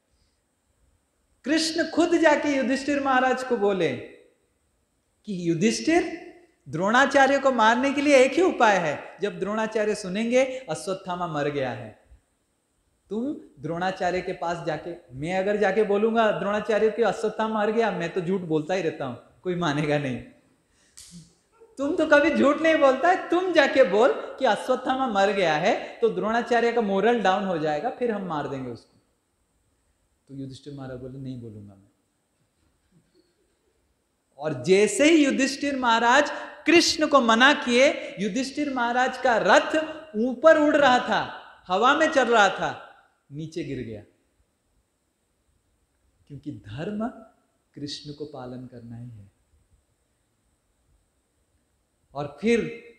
कृष्ण खुद जाके युधिष्ठिर महाराज को बोले कि युधिष्ठिर, द्रोणाचार्य को मारने के लिए एक ही उपाय है। जब द्रोणाचार्य सुनेंगे अश्वत्थामा मर गया है, तुम द्रोणाचार्य के पास जाके, मैं अगर जाके बोलूंगा द्रोणाचार्य के अश्वत्थामा मर गया, मैं तो झूठ बोलता ही रहता हूं, कोई मानेगा नहीं। तुम तो कभी झूठ नहीं बोलता है, तुम जाके बोल कि अश्वत्थामा मर गया है, तो द्रोणाचार्य का मोरल डाउन हो जाएगा, फिर हम मार देंगे उसको। तो युधिष्ठिर महाराज बोले नहीं बोलूंगा मैं। और जैसे ही युधिष्ठिर महाराज कृष्ण को मना किए, युधिष्ठिर महाराज का रथ ऊपर उड़ रहा था, हवा में चल रहा था, नीचे गिर गया। क्योंकि धर्म कृष्ण को पालन करना ही है। और फिर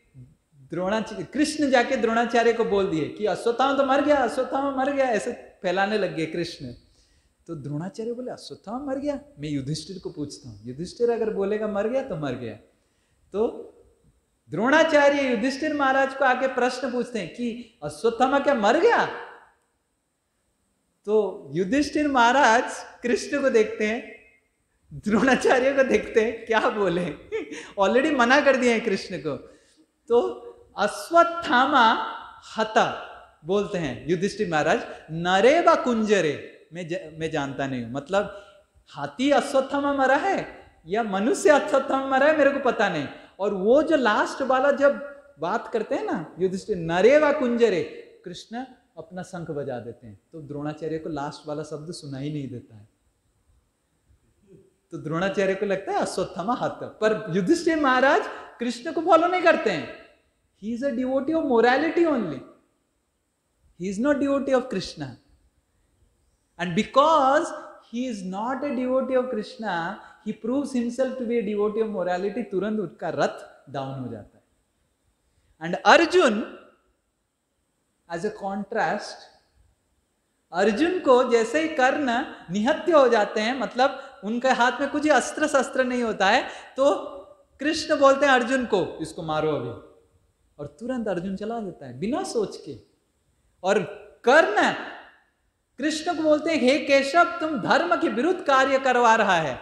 कृष्ण जाके द्रोणाचार्य को बोल दिए कि अश्वत्थामा तो मर गया, अश्वत्थामा मर गया, ऐसे फैलाने लग गए कृष्ण। तो द्रोणाचार्य बोले अश्वत्थामा मर गया? मैं युधिष्ठिर को पूछता हूं, युधिष्ठिर अगर बोलेगा मर गया तो मर गया। तो द्रोणाचार्य युधिष्ठिर महाराज को आके प्रश्न पूछते हैं कि अश्वत्थामा क्या मर गया? तो युधिष्ठिर महाराज कृष्ण को देखते हैं, द्रोणाचार्य को देखते हैं, क्या बोले, ऑलरेडी मना कर दिए हैं कृष्ण को। तो अश्वत्थामा हता बोलते हैं युधिष्ठिर महाराज, नरे व कुंजरे, मैं जानता नहीं हूं, मतलब हाथी अश्वत्थामा मरा है या मनुष्य अश्वत्थामा मरा है, मेरे को पता नहीं। और वो जो लास्ट वाला जब बात करते हैं ना युधिष्ठिर, नरे व कुंजरे, कृष्ण अपना शंख बजा देते हैं, तो द्रोणाचार्य को लास्ट वाला शब्द सुना ही नहीं देता है। तो द्रोणाचार्य को लगता है अश्वत्थामा हत, पर युधिष्ठिर महाराज कृष्ण को फॉलो नहीं करते हैं। He is a devotee of morality only, he is not devotee of Krishna. And because he is not a devotee of Krishna, he proves himself to be a devotee of morality, तुरंत उसका रथ down हो जाता है। And Arjun, as a contrast, Arjun को जैसे ही कर्ण निहत्य हो जाते हैं, मतलब उनके हाथ में कुछ अस्त्र शस्त्र नहीं होता है, तो कृष्ण बोलते हैं अर्जुन को इसको मारो अभी, और तुरंत अर्जुन चला जाता है बिना सोच के। और कर्ण कृष्ण को बोलते हैं हे केशव, तुम धर्म के विरुद्ध कार्य करवा रहा है।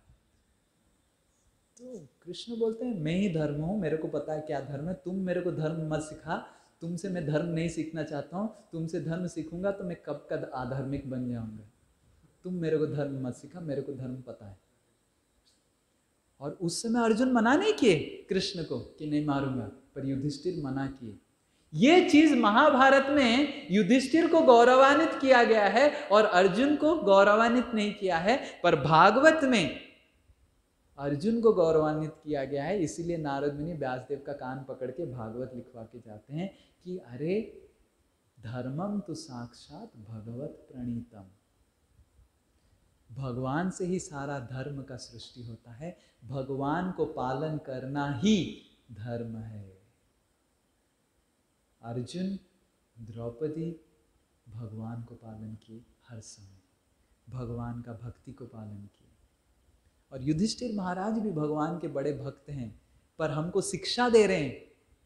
तो कृष्ण बोलते हैं मैं ही धर्म हूं, मेरे को पता है क्या धर्म है, तुम मेरे को धर्म मत सिखा, तुमसे मैं धर्म नहीं सीखना चाहता हूं, तुमसे धर्म सीखूंगा तो मैं कब का आधार्मिक बन जाऊंगा, तुम मेरे को धर्म मत सिखा, मेरे को धर्म पता है। और उस समय अर्जुन मना नहीं किए कृष्ण को कि नहीं मारूंगा, पर युधिष्ठिर मना किए। ये चीज महाभारत में युधिष्ठिर को गौरवान्वित किया गया है और अर्जुन को गौरवान्वित नहीं किया है, पर भागवत में अर्जुन को गौरवान्वित किया गया है। इसीलिए नारद मुनि व्यासदेव का कान पकड़ के भागवत लिखवा के जाते हैं कि अरे धर्मम तो साक्षात भगवत प्रणीतम, भगवान से ही सारा धर्म का सृष्टि होता है, भगवान को पालन करना ही धर्म है। अर्जुन, द्रौपदी भगवान को पालन किए, हर समय भगवान का भक्ति को पालन किए। और युधिष्ठिर महाराज भी भगवान के बड़े भक्त हैं, पर हमको शिक्षा दे रहे हैं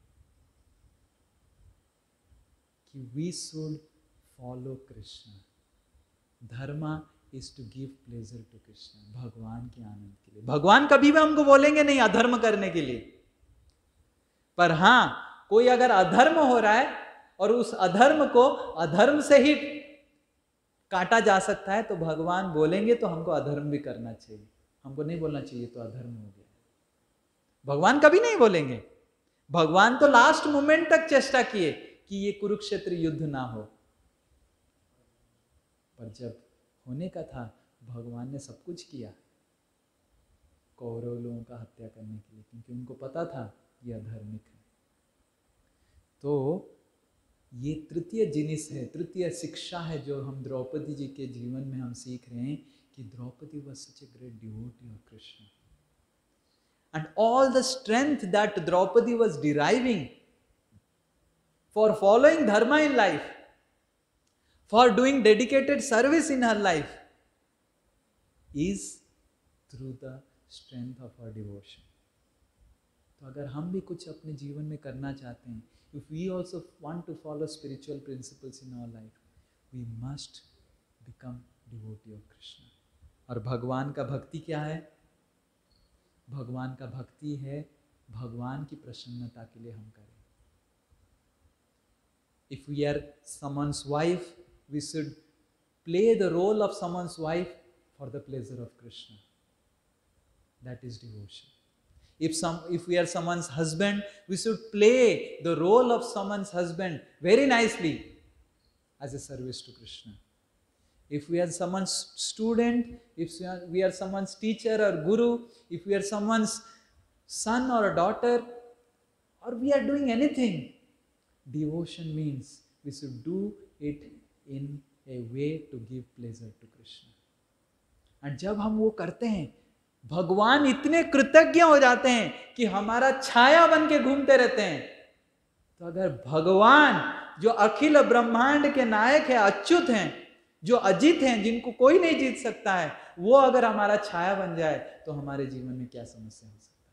कि we should follow Krishna, dharma is to give pleasure to Krishna, भगवान के आनंद के लिए। भगवान कभी भी हमको बोलेंगे नहीं अधर्म करने के लिए, पर हाँ कोई अगर अधर्म हो रहा है और उस अधर्म को अधर्म से ही काटा जा सकता है, तो भगवान बोलेंगे तो हमको अधर्म भी करना चाहिए, हमको नहीं बोलना चाहिए तो अधर्म हो गया। भगवान कभी नहीं बोलेंगे, भगवान तो लास्ट मोमेंट तक चेष्टा किए कि ये कुरुक्षेत्र युद्ध ना हो, पर जब होने का था भगवान ने सब कुछ किया कौरव लोगों का हत्या करने के लिए, क्योंकि उनको पता था ये अधर्मिक है। तो ये तृतीय जिनिस है, तृतीय शिक्षा है जो हम द्रौपदी जी के जीवन में हम सीख रहे हैं कि Draupadi was such a great devotee of Krishna. And all the strength that Draupadi was deriving for following dharma in life, for doing dedicated service in her life, is through the strength of her devotion. तो अगर हम भी कुछ अपने जीवन में करना चाहते हैं, if we also want to follow spiritual principles in our life, we must become devotee of Krishna. और भगवान का भक्ति क्या है? भगवान का भक्ति है भगवान की प्रसन्नता के लिए हम करें. If we are someone's wife, we should play the role of someone's wife for the pleasure of Krishna. That is devotion. If we are someone's husband, we should play the role of someone's husband very nicely as a service to Krishna. If we are someone's student, if we are someone's teacher or guru, if we are someone's son or a daughter, or we are doing anything, devotion means we should do it in a way to give pleasure to Krishna. And जब हम वो करते हैं, भगवान इतने कृतज्ञ हो जाते हैं कि हमारा छाया बन के घूमते रहते हैं. तो अगर भगवान जो अखिल ब्रह्मांड के नायक है, अच्युत हैं, जो अजीत हैं, जिनको कोई नहीं जीत सकता है, वो अगर हमारा छाया बन जाए तो हमारे जीवन में क्या समस्या हो सकता है.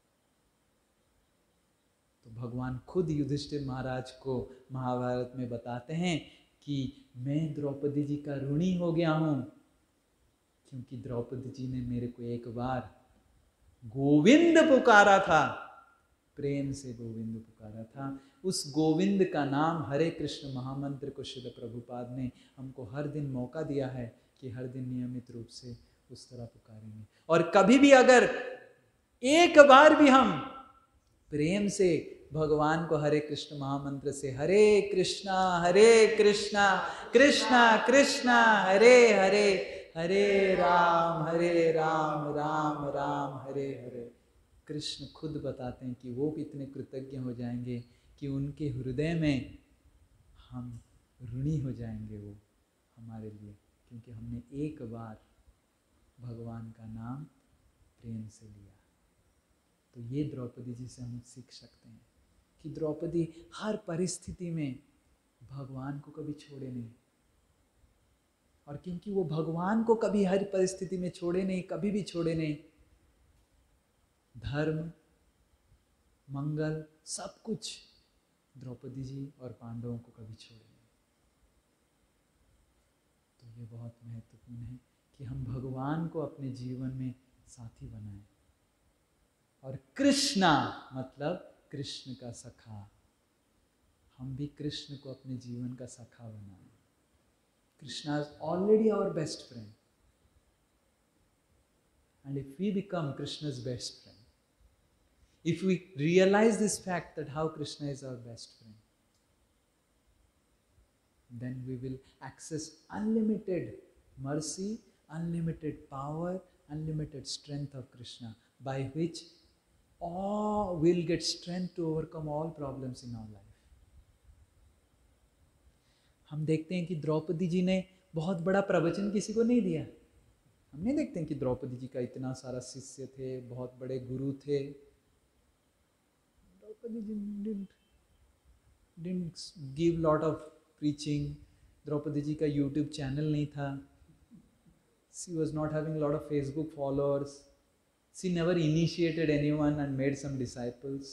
तो भगवान खुद युधिष्ठिर महाराज को महाभारत में बताते हैं कि मैं द्रौपदी जी का ऋणी हो गया हूं, क्योंकि द्रौपदी जी ने मेरे को एक बार गोविंद पुकारा था, प्रेम से गोविंद पुकारा था. उस गोविंद का नाम हरे कृष्ण महामंत्र को श्रील प्रभुपाद ने हमको हर दिन मौका दिया है कि हर दिन नियमित रूप से उस तरह पुकारेंगे. और कभी भी अगर एक बार भी हम प्रेम से भगवान को हरे कृष्ण महामंत्र से हरे कृष्णा कृष्णा कृष्णा हरे हरे, हरे राम राम राम हरे हरे, कृष्ण खुद बताते हैं कि वो कितने कृतज्ञ हो जाएंगे कि उनके हृदय में हम ऋणी हो जाएंगे वो हमारे लिए, क्योंकि हमने एक बार भगवान का नाम प्रेम से लिया. तो ये द्रौपदी जी से हम सीख सकते हैं कि द्रौपदी हर परिस्थिति में भगवान को कभी छोड़े नहीं. और क्योंकि वो भगवान को कभी हर परिस्थिति में छोड़े नहीं, कभी भी छोड़े नहीं, धर्म मंगल सब कुछ द्रौपदी जी और पांडवों को कभी छोड़े नहीं. तो ये बहुत महत्वपूर्ण है कि हम भगवान को अपने जीवन में साथी बनाएं. और कृष्णा मतलब कृष्ण का सखा, हम भी कृष्ण को अपने जीवन का सखा बनाएं. Krishna is already our best friend. And if we become Krishna's best friend, if we realize this fact that how Krishna is our best friend, then we will access unlimited mercy, unlimited power, unlimited strength of Krishna, by which all will get strength to overcome all problems in our life. हम देखते हैं कि द्रौपदी जी ने बहुत बड़ा प्रवचन किसी को नहीं दिया. हम नहीं देखते हैं कि द्रौपदी जी का इतना सारा शिष्य थे, बहुत बड़े गुरु थे. Draupadi ji didn't give lot of preaching. Draupadi ji का YouTube चैनल नहीं था. She was not having a lot of Facebook followers. She never initiated anyone and made some disciples.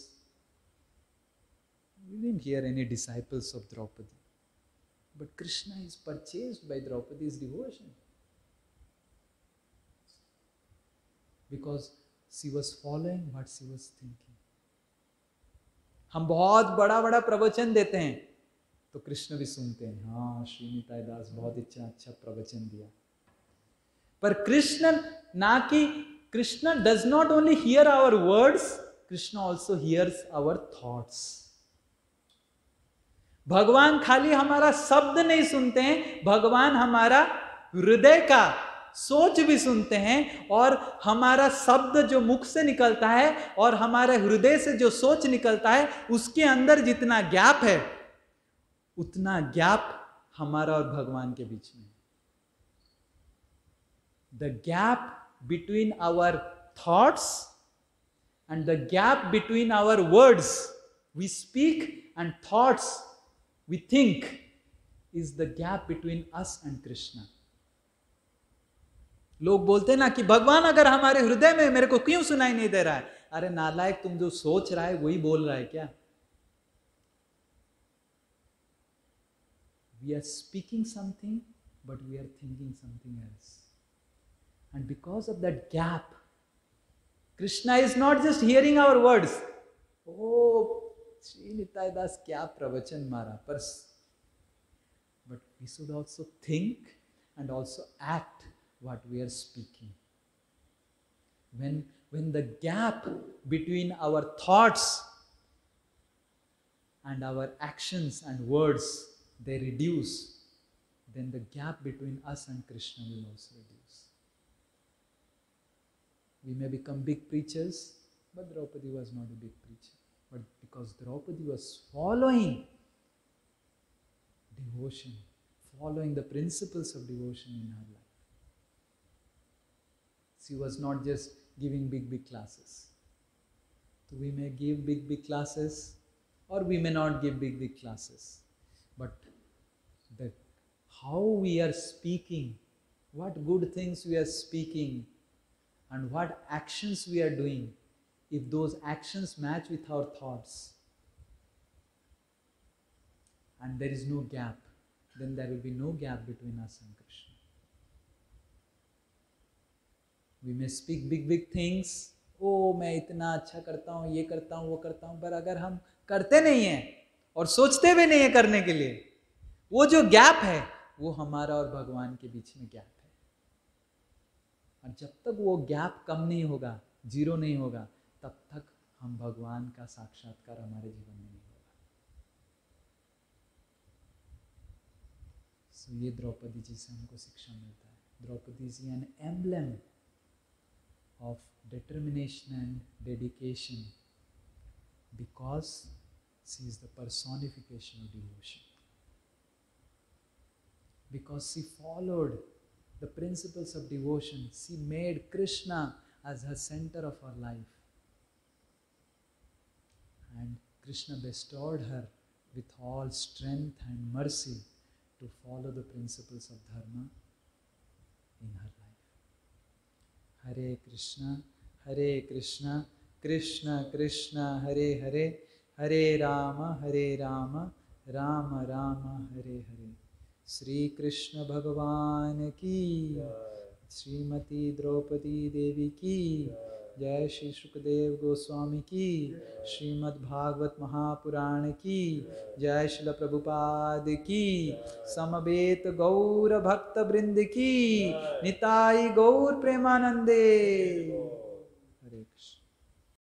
We didn't hear any disciples of Draupadi. But Krishna is purchased by Draupadi's devotion, because she was following what she was thinking. हम बहुत बड़ा बड़ा प्रवचन देते हैं तो कृष्ण भी सुनते हैं, हाँ श्रीनिताई दास बहुत अच्छा प्रवचन दिया. पर कृष्ण ना कि Krishna does not only hear our words, Krishna also hears our thoughts. भगवान खाली हमारा शब्द नहीं सुनते हैं, भगवान हमारा हृदय का सोच भी सुनते हैं. और हमारा शब्द जो मुख से निकलता है और हमारे हृदय से जो सोच निकलता है, उसके अंदर जितना गैप है उतना गैप हमारा और भगवान के बीच में है। The gap between our thoughts and the gap between our words we speak and thoughts we think is the gap between us and Krishna. लोग बोलते हैं ना कि भगवान अगर हमारे हृदय में, मेरे को क्यों सुनाई नहीं दे रहा है? अरे नालायक, तुम जो सोच रहा है वही बोल रहा है क्या? We are speaking something but we are thinking something else. And because of that gap, Krishna is not just hearing our words. Oh, Sri Nitai Das kya pravachan mara. But we should also think and also act what we are speaking. When the gap between our thoughts and our actions and words, they reduce, then the gap between us and Krishna will also reduce. We may become big preachers, but Draupadi was not a big preacher. But because Draupadi was following devotion, following the principles of devotion in her life, she was not just giving big classes. So we may give big classes, or we may not give big classes. But how we are speaking, what good things we are speaking, and what actions we are doing, if those actions match with our thoughts and there is no gap, then there will be no gap between us and Krishna. We may speak big things, oh मैं इतना अच्छा करता हूँ, ये करता हूँ, वो करता हूँ, पर अगर हम करते नहीं हैं और सोचते भी नहीं है करने के लिए, वो जो गैप है वो हमारा और भगवान के बीच में गैप है। और जब तक वो गैप कम नहीं होगा, जीरो नहीं होगा, तब तक हम भगवान का साक्षात्कार हमारे जीवन में नहीं होगा। सो ये द्रौपदी जी से हमको शिक्षा मिलता है। Draupadi ji an emblem of determination and dedication because she is the personification of devotion. Because she followed the principles of devotion, she made Krishna as her center of her life. And Krishna bestowed her with all strength and mercy to follow the principles of dharma in her life. Hare Krishna, Krishna Krishna, Hare Hare, Hare Rama, Rama Rama, Hare Hare. Shri Krishna भगवान की, श्रीमती द्रौपदी देवी की जय, श्री सुखदेव गोस्वामी की, श्रीमद् भागवत महापुराण की जय, श्रील प्रभुपाद की, समवेत गौर भक्त वृंद की, निताई गौर प्रेमानंदे। हरे कृष्ण।